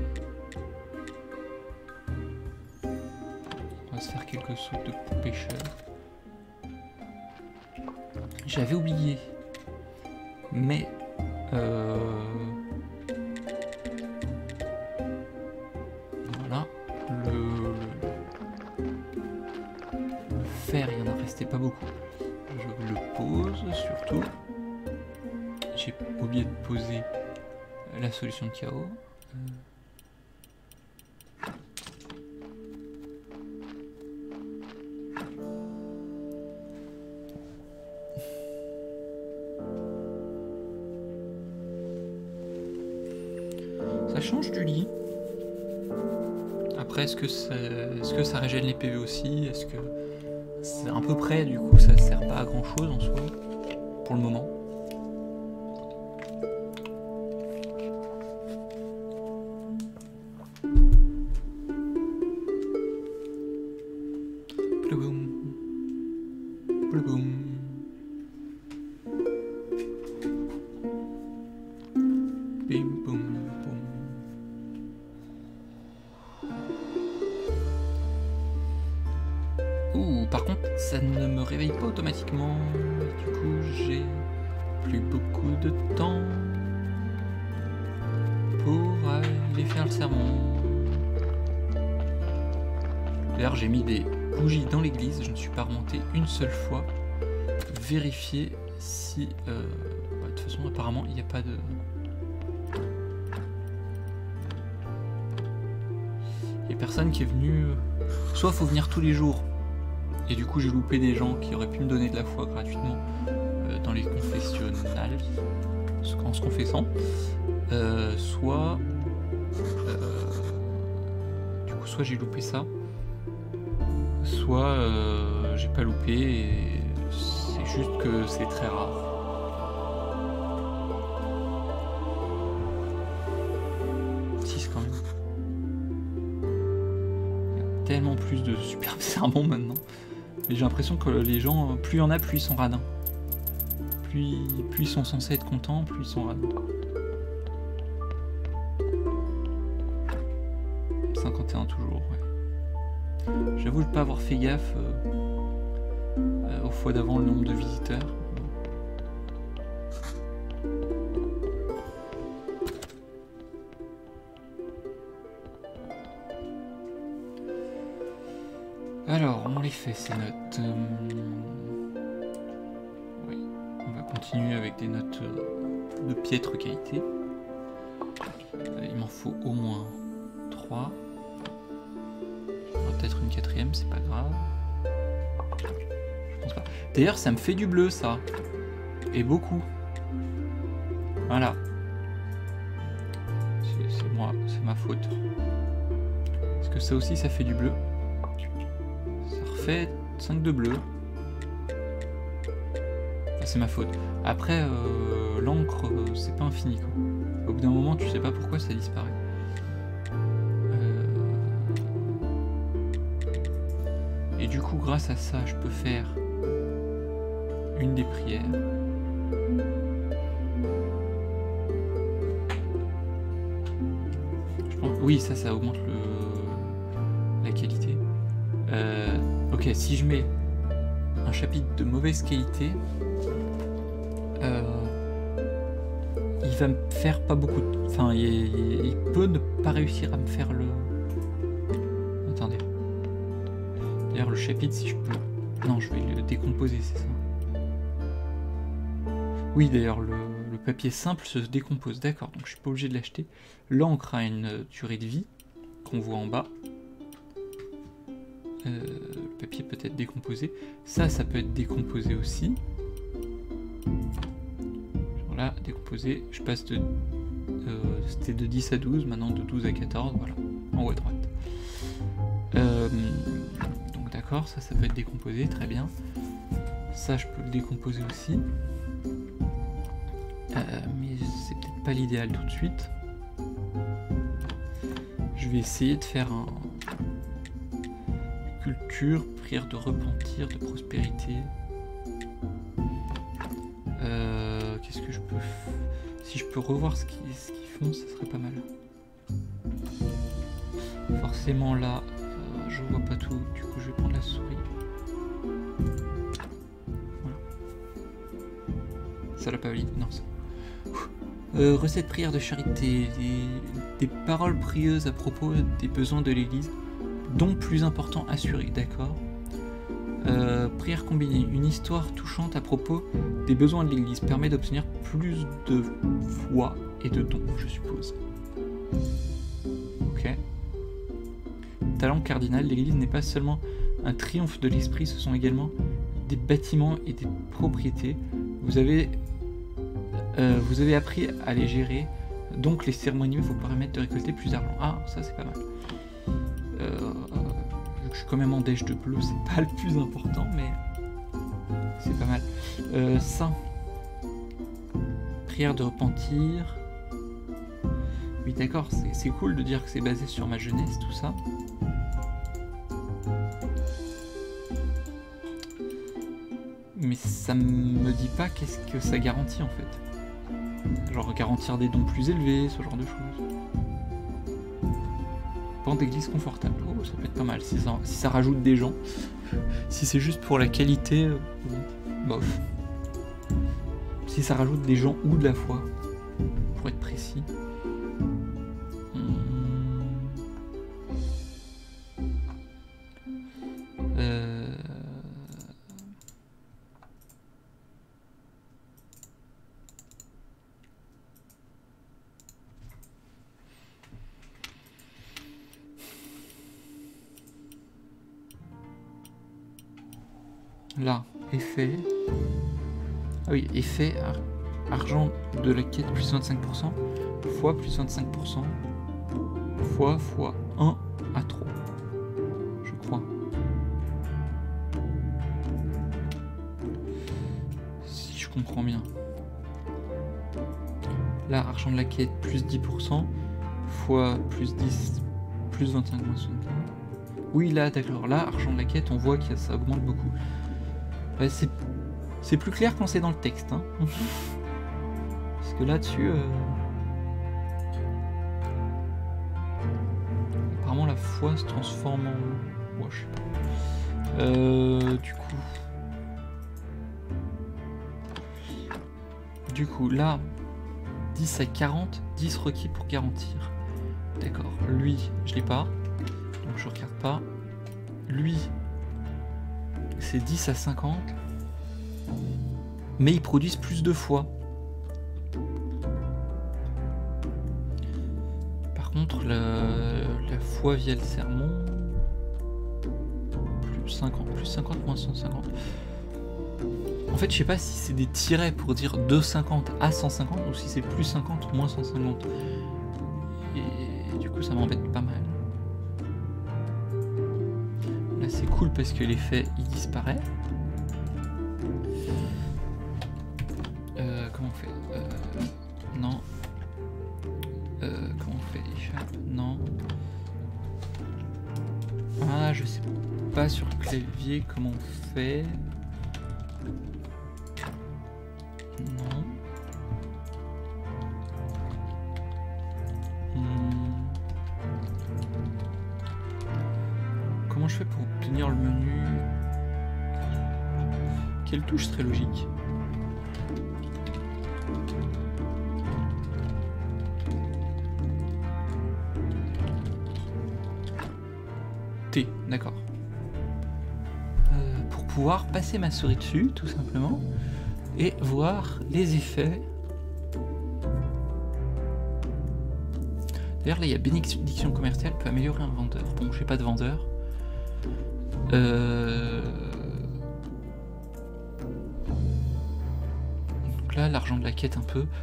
On va se faire quelques soupes de pêcheur. J'avais oublié. Mais... voilà. Le fer, il n'y en a resté pas beaucoup. Je le pose surtout. J'ai oublié de poser la solution de chaos. Ça change du lit. Après, est-ce que ça régène les PV aussi? Est-ce que c'est à peu près, du coup, ça sert pas à grand chose en soi, pour le moment. Ouh, par contre, ça ne me réveille pas automatiquement. Du coup, j'ai plus beaucoup de temps pour aller faire le sermon. D'ailleurs, j'ai mis des bougies dans l'église. Je ne suis pas remonté une seule fois. Vérifier si... de toute façon, apparemment, il n'y a pas de... Il n'y a personne qui est venu... Soit faut venir tous les jours. Et du coup, j'ai loupé des gens qui auraient pu me donner de la foi gratuitement dans les confessionnales, en se confessant. Soit... du coup, soit j'ai loupé ça. Soit j'ai pas loupé et c'est juste que c'est très rare. Quand même. Il y a tellement plus de superbes sermons maintenant. Mais j'ai l'impression que les gens, plus il y en a, plus ils sont radins. Plus ils sont censés être contents, plus ils sont radins. 51 toujours, ouais. J'avoue de ne pas avoir fait gaffe aux fois d'avant le nombre de visiteurs. Alors, on les fait ces notes. Oui, on va continuer avec des notes de piètre qualité. Il m'en faut au moins 3. Peut-être une 4e, c'est pas grave. Je pense pas. D'ailleurs, ça me fait du bleu, ça. et beaucoup. Voilà. C'est moi, c'est ma faute. Parce que ça aussi, ça fait du bleu. Ça refait 5 de bleu. Enfin, c'est ma faute. Après, l'encre, c'est pas infini, quoi. Au bout d'un moment, tu sais pas pourquoi ça disparaît. Et du coup, grâce à ça, je peux faire une des prières. Je pense... Oui, ça augmente la qualité. Ok, si je mets un chapitre de mauvaise qualité, il va me faire pas beaucoup de... Enfin, il peut ne pas réussir à me faire le... Attendez. D'ailleurs, le chapitre, si je peux... Non, je vais le décomposer, c'est ça. Oui, d'ailleurs, le papier simple se décompose. D'accord, donc je suis pas obligé de l'acheter. L'encre a une durée de vie, qu'on voit en bas. Le papier peut être décomposé. Ça peut être décomposé aussi. Genre là, décomposé. Je passe de... C'était de 10 à 12, maintenant de 12 à 14, voilà. En haut à droite. Donc d'accord, ça peut être décomposé, très bien. Ça, je peux le décomposer aussi. Mais c'est peut-être pas l'idéal tout de suite. Je vais essayer de faire un... Culture, prière de repentir, de prospérité. Qu'est-ce que je peux... Si je peux revoir ce qu'ils font, ça serait pas mal. Forcément là, je vois pas tout, du coup je vais prendre la souris. Voilà. Ça l'a pas validé, non ça. Recette prière de charité, des paroles prieuses à propos des besoins de l'église, dont plus important assuré, d'accord. Prière combinée, une histoire touchante à propos des besoins de l'église permet d'obtenir plus de foi et de dons, je suppose. Ok. Talent cardinal, l'église n'est pas seulement un triomphe de l'esprit, ce sont également des bâtiments et des propriétés. Vous avez appris à les gérer, donc les cérémonies vous permettent de récolter plus d'argent. Ah, ça c'est pas mal. Je suis quand même en dèche de bleu, c'est pas le plus important, mais c'est pas mal. Saint. Prière de repentir. Oui, d'accord, c'est cool de dire que c'est basé sur ma jeunesse, tout ça. Mais ça me dit pas qu'est-ce que ça garantit en fait. Genre garantir des dons plus élevés, ce genre de choses. Banc d'église confortable. Oh, ça peut être pas mal si ça rajoute des gens. Si c'est juste pour la qualité, bof. Si ça rajoute des gens ou de la foi, pour être précis. Là, effet. Ah oui, effet, argent de la quête plus 25%, fois plus 25%, fois 1 à 3, je crois. Si je comprends bien. Là, argent de la quête plus 10%, fois plus 10, plus 25, moins 75. Oui, là, d'accord. Là, argent de la quête, on voit que ça augmente beaucoup. Ouais, c'est plus clair quand c'est dans le texte, hein. Parce que là-dessus, apparemment la foi se transforme en... Ouais, je sais pas. Du coup, là, 10 à 40, 10 requis pour garantir. D'accord, lui, je l'ai pas, donc je regarde pas. Lui, c'est 10 à 50, mais ils produisent plus de foi. Par contre, la foi via le sermon, plus 50, moins 150. En fait, je sais pas si c'est des tirets pour dire de 50 à 150 ou si c'est plus 50 moins 150. Et du coup, ça m'embête pas mal. Là, c'est cool parce que l'effet il disparaît. Comment on fait non. Comment on fait échappe? Non. Ah, je sais pas sur le clavier comment on fait. Non. Comment je fais pour obtenir le menu? Quelle touche serait logique? T, d'accord. Pour pouvoir passer ma souris dessus, tout simplement, et voir les effets. D'ailleurs, là, il y a bénédiction commerciale peut améliorer un vendeur. Bon, j'ai pas de vendeur. Donc là, l'argent de la quête un peu.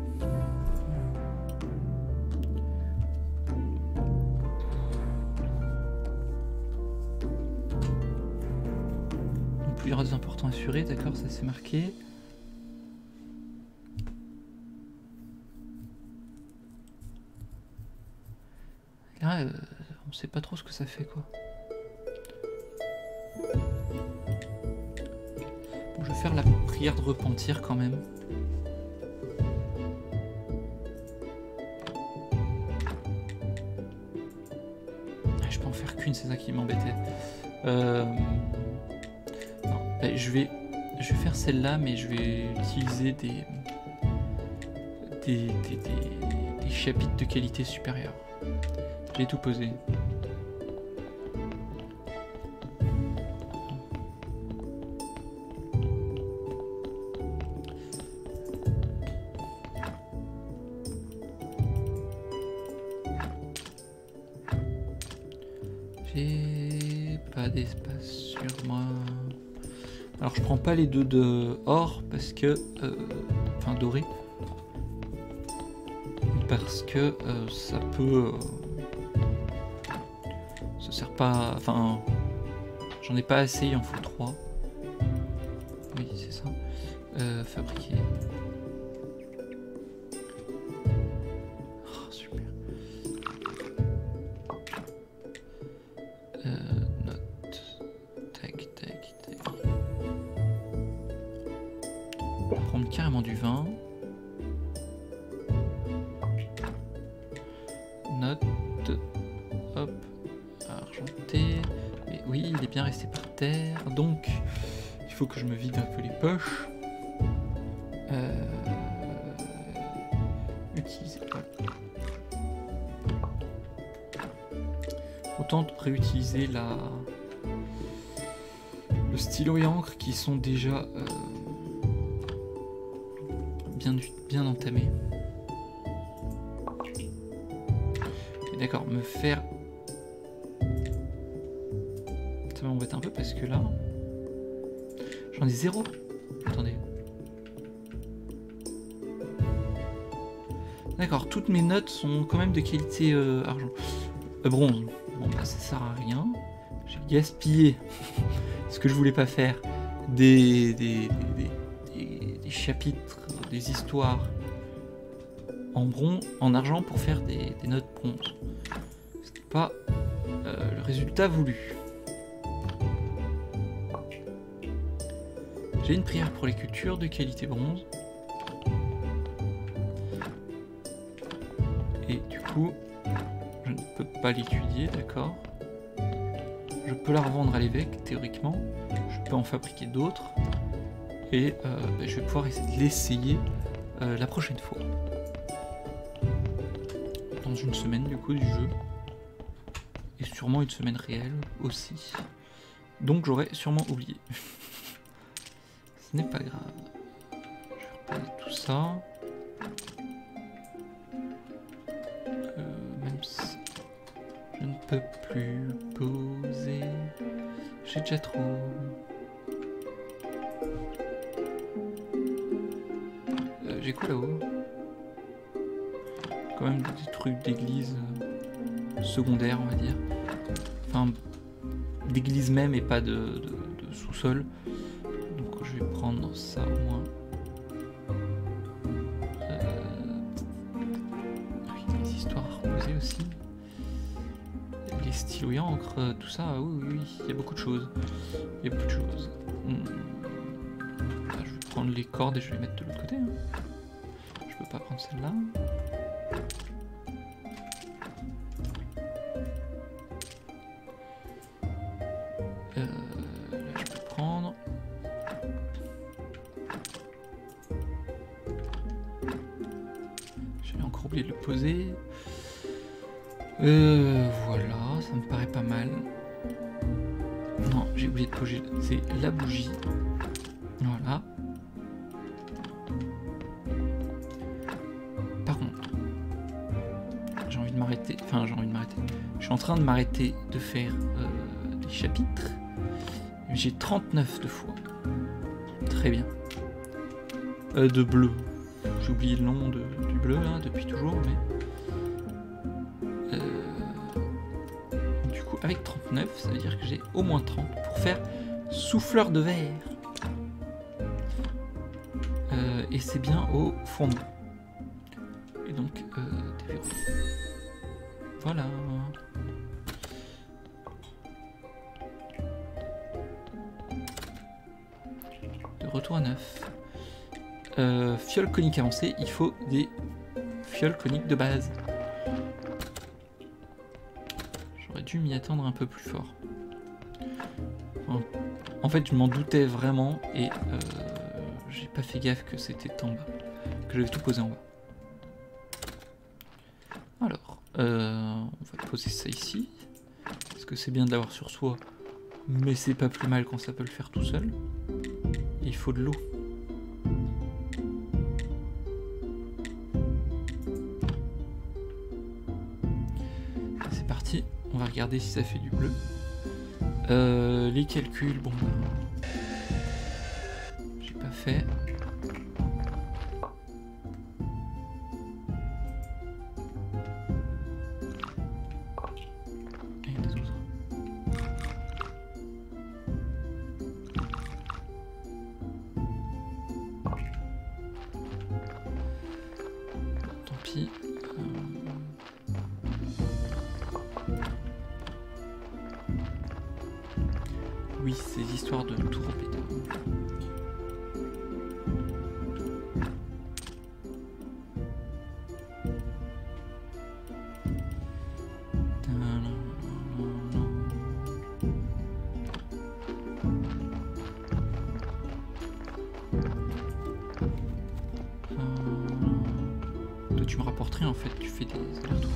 Plus grades importants assurés, d'accord, ça c'est marqué. Là, on sait pas trop ce que ça fait, quoi. Bon, je vais faire la prière de repentir quand même. Je peux en faire qu'une, c'est ça qui m'embêtait. Non, bah, je vais faire celle-là, mais je vais utiliser des chapitres de qualité supérieure. J'ai tout posé. J'ai pas d'espace sur moi. Alors je prends pas les deux de or parce que... enfin doré. Parce que ça peut... ça sert pas... Enfin... J'en ai pas assez, il en faut 3. Oui, c'est ça. Fabriquer. Oh, super. Note. Tac, tac, tac. On va prendre carrément du vin. Note. Hop. Argenté. Mais oui, il est bien resté par terre. Donc, il faut que je me vide un peu les poches. Utiliser. Autant réutiliser le stylo et encre qui sont déjà bien entamés. D'accord, me faire... Ça m'embête un peu parce que là... J'en ai 0. Attendez. D'accord, toutes mes notes sont quand même de qualité argent. Bronze. Bon bah ça sert à rien. J'ai gaspillé ce que je voulais pas faire. Des chapitres, des histoires en argent pour faire des notes bronze. C'était pas le résultat voulu. J'ai une prière pour les cultures de qualité bronze. Et du coup, je ne peux pas l'étudier, d'accord. Je peux la revendre à l'évêque, théoriquement. Je peux en fabriquer d'autres. Et je vais pouvoir essayer de l'essayer la prochaine fois. Dans une semaine, du coup, du jeu. Et sûrement une semaine réelle aussi. Donc j'aurais sûrement oublié. Ce n'est pas grave. Je vais reposer tout ça. Même si je ne peux plus poser. J'ai déjà trop. J'ai quoi là-haut? Quand même des trucs d'église secondaire, on va dire. Enfin, d'église même et pas de sous-sol. Donc je vais prendre ça au moins. Oui, des histoires à reposer aussi. Les stylos et encre, tout ça, oui, il y a beaucoup de choses. Il y a beaucoup de choses. Là, je vais prendre les cordes et je vais les mettre de l'autre côté. Hein. Je peux pas prendre celle-là. Là, je peux prendre. J'avais encore oublié de le poser. Voilà, ça me paraît pas mal. Non, j'ai oublié de poser. C'est la bougie. Voilà. Par contre, j'ai envie de m'arrêter. Enfin, j'ai envie de m'arrêter. Je suis en train de m'arrêter de faire des chapitres. J'ai 39 de foi. Très bien. De bleu. J'ai oublié le nom du bleu hein, depuis toujours, mais. Du coup, avec 39, ça veut dire que j'ai au moins 30 pour faire souffleur de verre. Et c'est bien au fond. Et donc, des verrous. Voilà. De retour à 9. Fiole conique avancée, il faut des fioles coniques de base. J'aurais dû m'y attendre un peu plus fort. Enfin, en fait, je m'en doutais vraiment et j'ai pas fait gaffe que c'était en bas, que j'avais tout posé en bas. Alors, on va poser ça ici, parce que c'est bien de l'avoir sur soi, mais c'est pas plus mal quand ça peut le faire tout seul. Et il faut de l'eau. C'est parti, on va regarder si ça fait du bleu. Les calculs, bon, j'ai pas fait. Et les autres. Tant pis. Oui, ces histoires de tour au pétard. Toi, tu me rapporterais en fait, tu fais des allers-retours.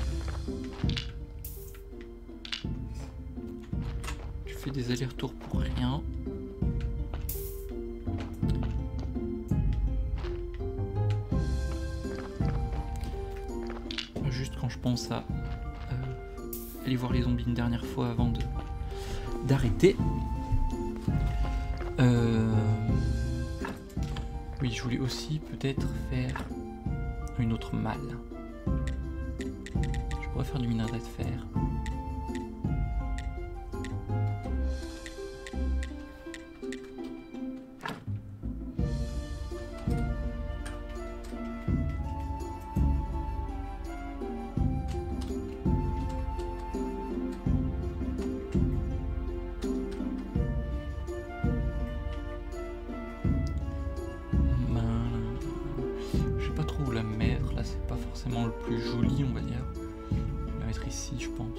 Des allers-retours pour rien. Juste quand je pense à aller voir les zombies une dernière fois avant d'arrêter. Oui, je voulais aussi peut-être faire une autre malle. Je pourrais faire du minerai de fer. Le plus joli, on va dire. Je vais la mettre ici, je pense.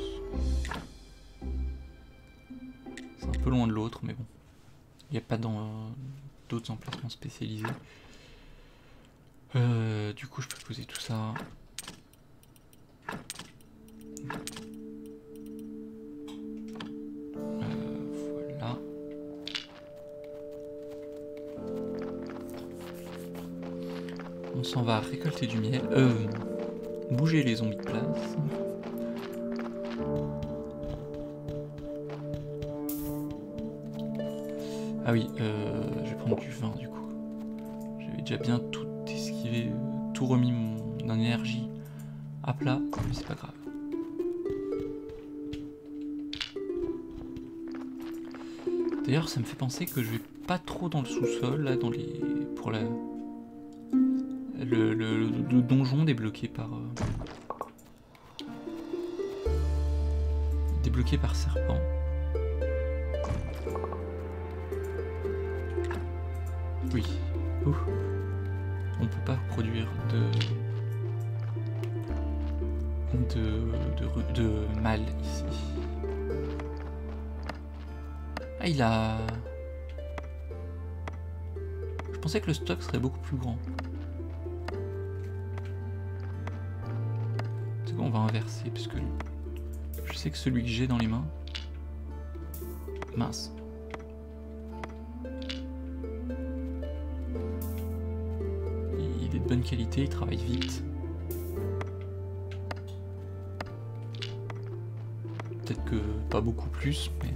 C'est un peu loin de l'autre, mais bon. Il n'y a pas d'autres emplacements spécialisés. Du coup, je peux poser tout ça. Voilà. On s'en va récolter du miel. Bouger les zombies de place. Ah oui, je vais prendre du vin du coup. J'avais déjà bien tout esquivé. activé, tout remis mon énergie à plat, mais c'est pas grave. D'ailleurs, ça me fait penser que je vais pas trop dans le sous-sol, là, dans les... pour la... Le donjon débloqué par... débloqué par serpent. Oui. Ouh. On peut pas produire de mal ici. Ah, il a... Je pensais que le stock serait beaucoup plus grand. C'est bon, on va inverser, parce que je sais que celui que j'ai dans les mains... Mince. Il est de bonne qualité, il travaille vite. Peut-être que pas beaucoup plus, mais...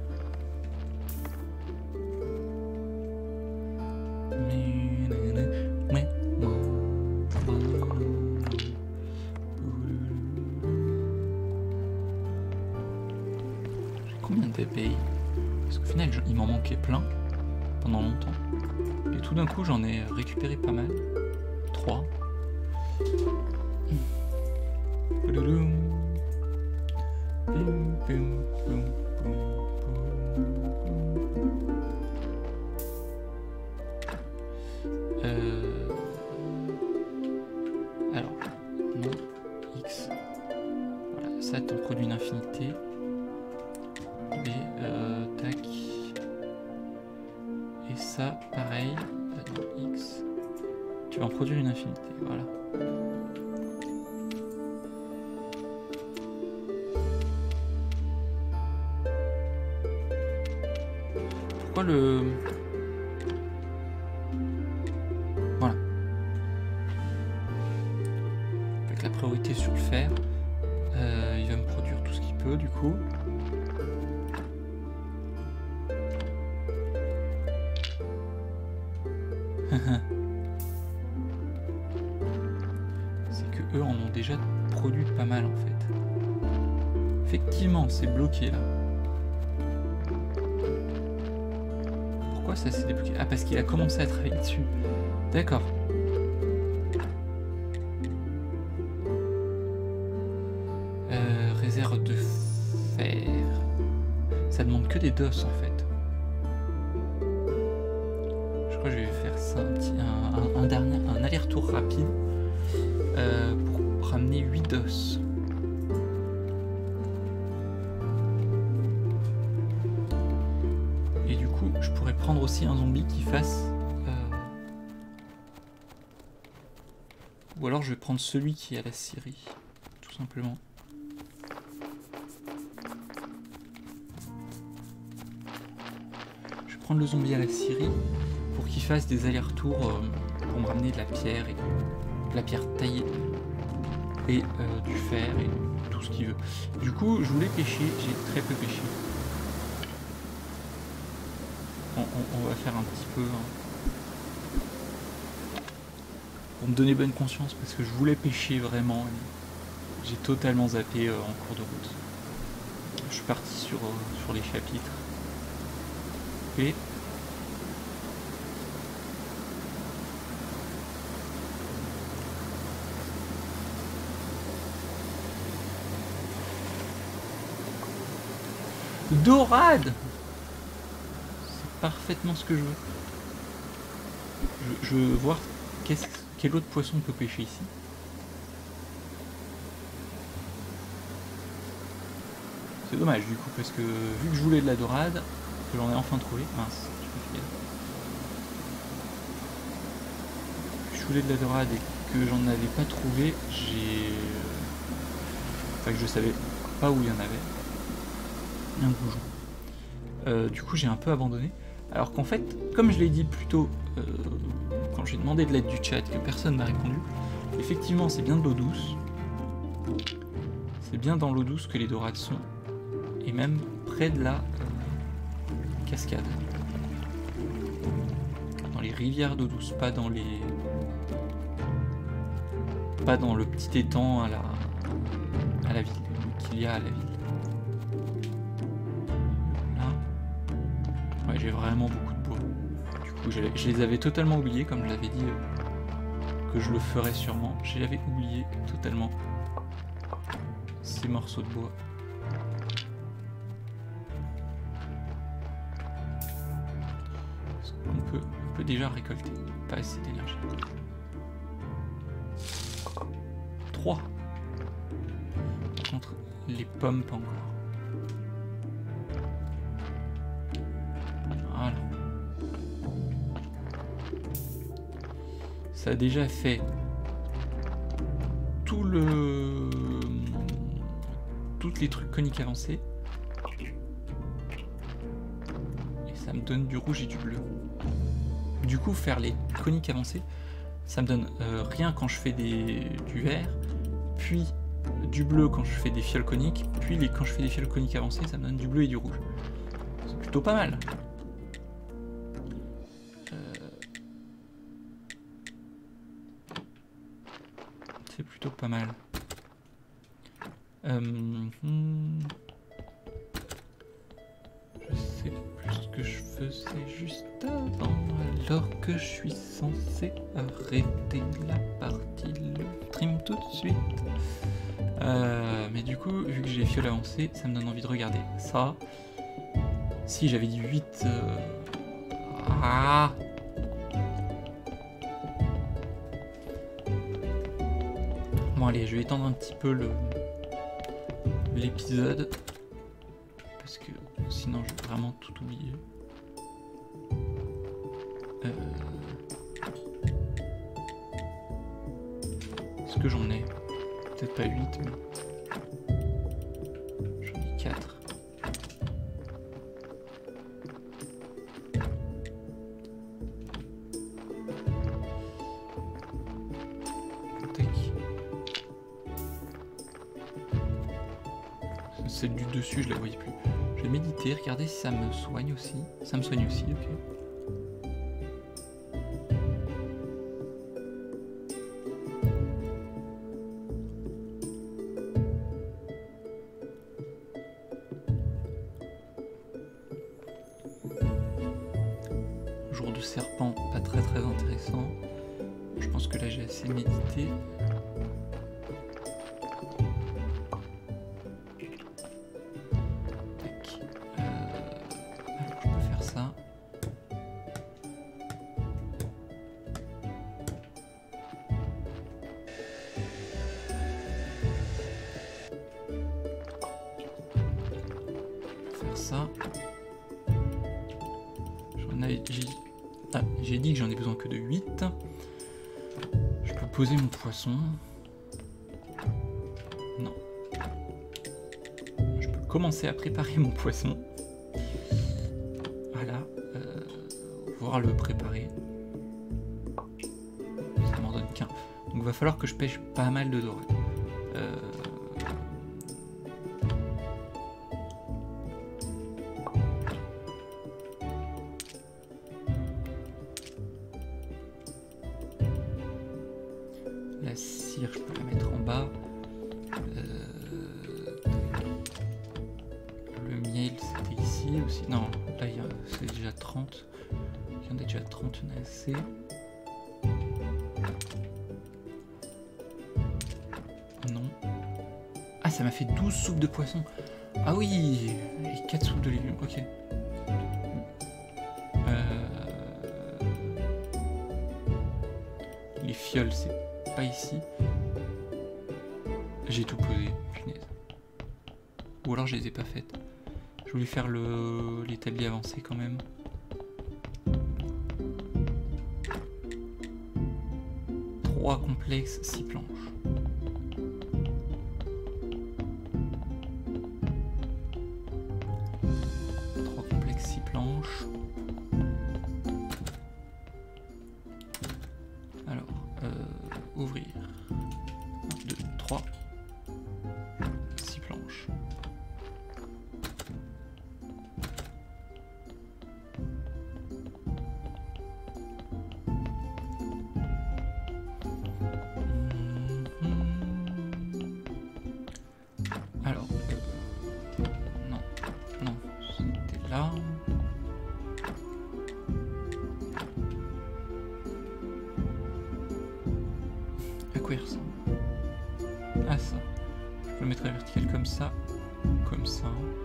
Parce qu'au final, il m'en manquait plein pendant longtemps. Et tout d'un coup, j'en ai récupéré pas mal. 3. Alors, non, X. Voilà, ça t'en produit une infinité. Et tac. Et ça, pareil. Dans X. Tu vas en produire une infinité, voilà. Pourquoi le... Voilà. Avec la priorité sur le fer. Il va me produire tout ce qu'il peut, du coup. C'est que eux en ont déjà produit pas mal en fait. Effectivement, c'est bloqué là. Pourquoi ça s'est débloqué? Ah, parce qu'il a commencé à travailler dessus. D'accord. Réserve de fer. Ça demande que des DOS en fait. Je crois que je vais faire ça un aller-retour rapide pour ramener 8 DOS. Et du coup, je pourrais prendre aussi un zombie qui fasse... Ou alors je vais prendre celui qui a la scierie, tout simplement. Je vais prendre le zombie à la scierie pour qu'il fasse des allers-retours pour me ramener de la pierre et de la pierre taillée et du fer et tout ce qu'il veut. Du coup, je voulais pêcher, j'ai très peu pêché. On va faire un petit peu pour me donner bonne conscience parce que je voulais pêcher vraiment. J'ai totalement zappé en cours de route. Je suis parti sur les chapitres. Et dorade! C'est parfaitement ce que je veux. Je veux voir quel autre poisson on peut pêcher ici. C'est dommage du coup parce que vu que je voulais de la dorade, que j'en ai enfin trouvé. Mince, je peux filer. Je voulais de la dorade et que j'en avais pas trouvé, enfin que je savais pas où il y en avait. Un goujon. Du coup j'ai un peu abandonné. Alors qu'en fait, comme je l'ai dit plus tôt, quand j'ai demandé de l'aide du chat, que personne m'a répondu, effectivement c'est bien de l'eau douce. C'est bien dans l'eau douce que les dorades sont. Et même près de la cascade. Dans les rivières d'eau douce, pas dans les pas dans le petit étang à la ville, qu'il y a à la ville. Là. Ouais, j'ai vraiment beaucoup de bois. Du coup, je les avais totalement oubliés, comme je l'avais dit que je le ferais sûrement. Je l'avais oublié totalement. Ces morceaux de bois. On peut déjà récolter. Pas assez d'énergie. 3. Par contre, les pommes, pas encore. Voilà. Ça a déjà fait toutes les trucs coniques avancés. Et ça me donne du rouge et du bleu. Du coup, faire les coniques avancés, ça me donne rien quand je fais du vert, puis du bleu quand je fais des fioles coniques, puis quand je fais des fioles coniques avancées, ça me donne du bleu et du rouge. C'est plutôt pas mal. C'est plutôt pas mal. Je sais plus ce que je faisais juste avant, alors que je suis censé arrêter la partie, le stream tout de suite. Mais du coup, vu que j'ai les fioles avancées, ça me donne envie de regarder ça. Si j'avais dit 8... Ah, bon allez, je vais étendre un petit peu l'épisode. Parce que sinon je vais vraiment tout oublier. Est-ce que j'en ai? Peut-être pas 8, mais... J'en ai 4. Celle du dessus, je la voyais plus. Je vais méditer, regarder si ça me soigne aussi. Ça me soigne aussi, ok. Jour de serpent, pas très intéressant. Je pense que là j'ai assez médité. J'ai dit que j'en ai besoin que de 8. Je peux poser mon poisson. Non. Je peux commencer à préparer mon poisson. Voilà. Voir le préparer. Ça m'en donne qu'un. Donc il va falloir que je pêche pas mal de dorades. La cire, je peux la mettre en bas. Le miel, c'était ici aussi. Non, là, c'est déjà 30. Il y en a déjà 30, il y en a assez. Non. Ah, ça m'a fait 12 soupes de poisson. Ah oui, et 4 soupes de légumes, ok. Les fioles, c'est pas ici. J'ai tout posé, punaise. Ou alors je les ai pas faites. Je voulais faire l'établi avancé quand même. Trois complexes, 6 planches. Ouvrir 1, 2, 3 6 planches. queer ça. Ah ça. Je peux le mettre à la verticale comme ça. Comme ça.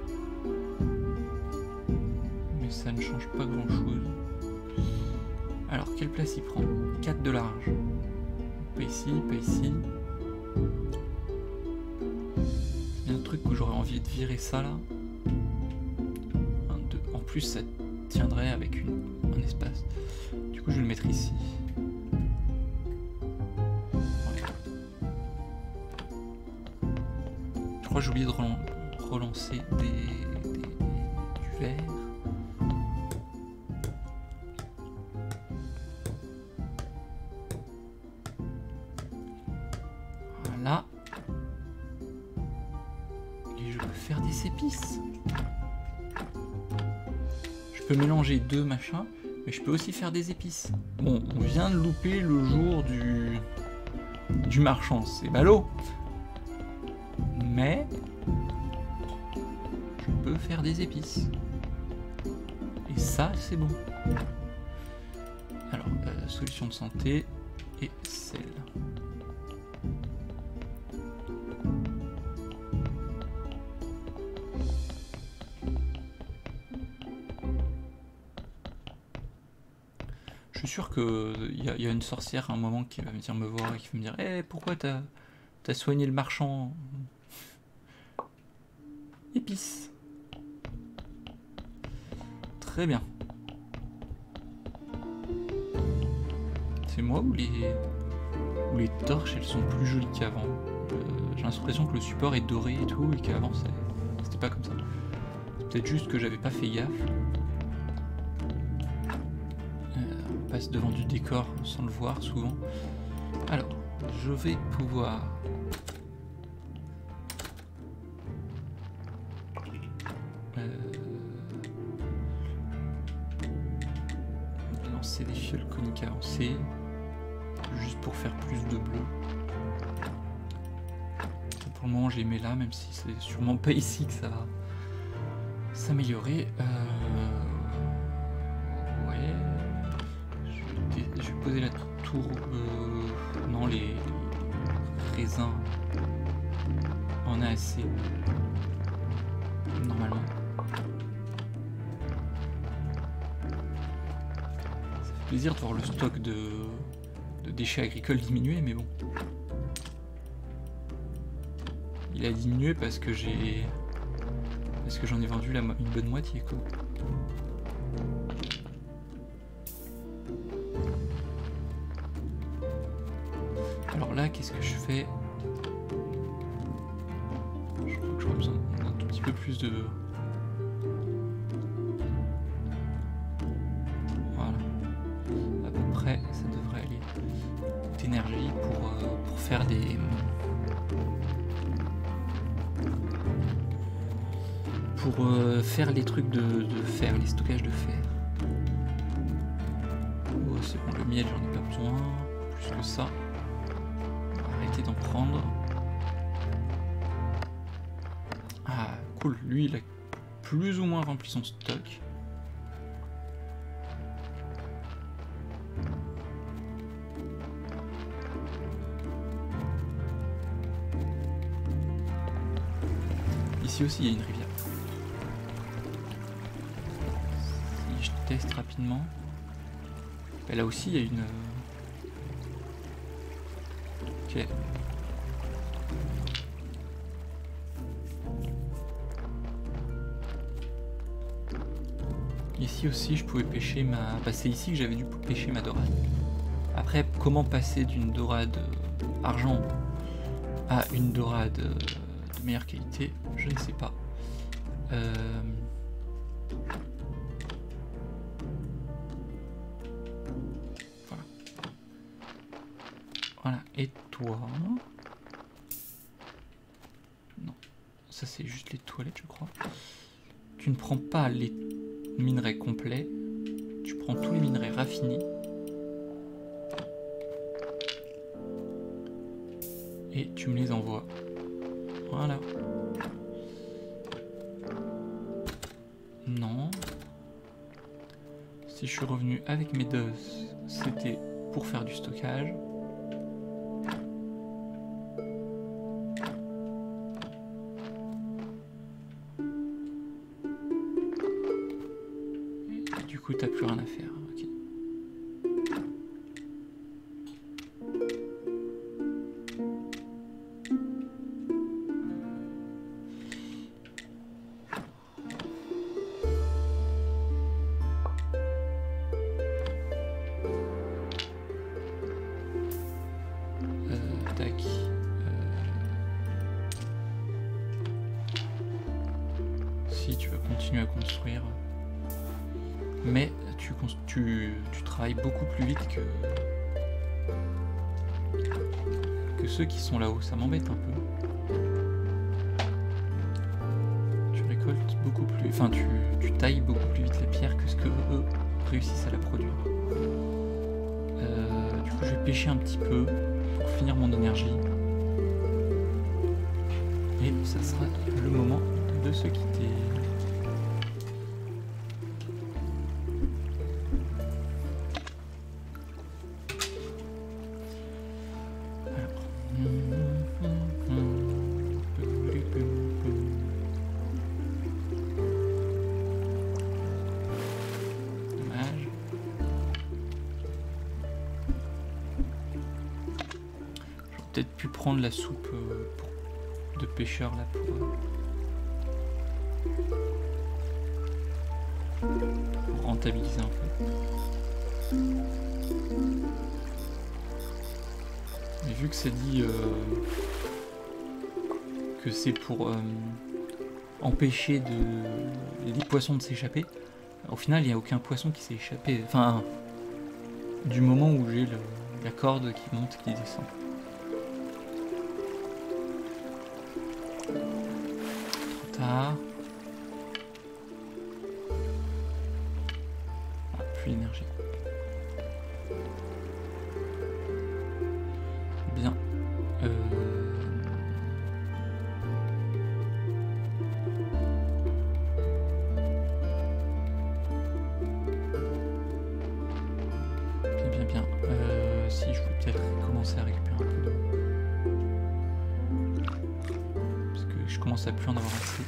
Mais ça ne change pas grand chose. Alors quelle place il prend? 4 de large. Pas ici, pas ici. Il y a un truc où j'aurais envie de virer ça là. 1, 2. En plus ça tiendrait avec un espace. Du coup je vais le mettre ici. Je crois que j'ai oublié de relancer du verre. Voilà. Et je peux faire des épices. Je peux mélanger deux machins, mais je peux aussi faire des épices. Bon, on vient de louper le jour du marchand, c'est ballot. Mais je peux faire des épices. Et ça, c'est bon. Alors, solution de santé et sel. Je suis sûr qu'il y a une sorcière à un moment qui va venir me voir et qui va me dire hey, pourquoi t'as soigné le marchand? Épices. Très bien. C'est moi ou les torches elles sont plus jolies qu'avant? J'ai l'impression que le support est doré et tout et qu'avant c'était pas comme ça. C'est peut-être juste que j'avais pas fait gaffe. On passe devant du décor sans le voir souvent. Alors, je vais pouvoir lancer des fioles coniques avancées juste pour faire plus de bleu. Pour le moment je les mets là, même si c'est sûrement pas ici que ça va s'améliorer. Ouais, je vais poser la tour, non, les raisins on a assez normalement. Ça fait plaisir de voir le stock de déchets agricoles diminuer, mais bon, il a diminué parce que j'en ai vendu une bonne moitié quoi. Alors là, qu'est-ce que je fais? Je crois que j'aurais besoin d'un tout petit peu plus de... Voilà. À peu près, ça devrait aller. D'énergie pour faire des... Pour faire les trucs de fer, les stockages de fer. Oh, c'est bon, le miel, j'en ai pas besoin. Plus que ça. Arrêtez d'en prendre. Ah, cool. Lui, il a plus ou moins rempli son stock. Ici aussi, il y a une rivière. Si je teste rapidement. Et là aussi, il y a une... Ok. Ici aussi, je pouvais pêcher ma... Bah, c'est ici que j'avais dû pêcher ma dorade. Après, comment passer d'une dorade argent à une dorade de meilleure qualité, je ne sais pas. Voilà. Voilà. Et toi? Non. Ça, c'est juste les toilettes, je crois. Tu ne prends pas les minerais complets. Tu prends tous les minerais raffinés. Et tu me les envoies. Voilà. Non. Si je suis revenu avec mes doses, c'était pour faire du stockage. continues à construire. Mais tu travailles beaucoup plus vite que ceux qui sont là-haut. Ça m'embête un peu. Tu récoltes beaucoup plus... Enfin, tu tailles beaucoup plus vite la pierre que ce que eux réussissent à la produire. Du coup, je vais pêcher un petit peu pour finir mon énergie. Et ça sera le moment de se quitter. Peut-être pu prendre la soupe de pêcheur là pour rentabiliser un peu. Mais vu que ça dit que c'est pour empêcher les poissons de s'échapper, au final il n'y a aucun poisson qui s'est échappé. Enfin, du moment où j'ai la corde qui monte et qui descend. Ah, plus d'énergie. Bien. Bien. Si je voulais peut-être commencer à récupérer un peu d'eau. Parce que je commence à plus en avoir assez.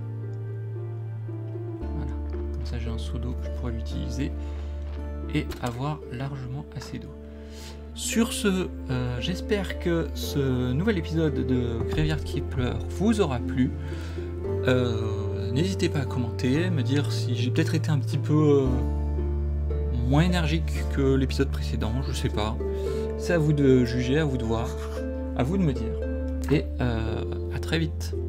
Voilà, comme ça j'ai un seau d'eau, je pourrais l'utiliser et avoir largement assez d'eau. Sur ce, j'espère que ce nouvel épisode de Graveyard Keeper vous aura plu. N'hésitez pas à commenter, me dire si j'ai peut-être été un petit peu moins énergique que l'épisode précédent, je sais pas. C'est à vous de juger, à vous de voir, à vous de me dire. Et à très vite.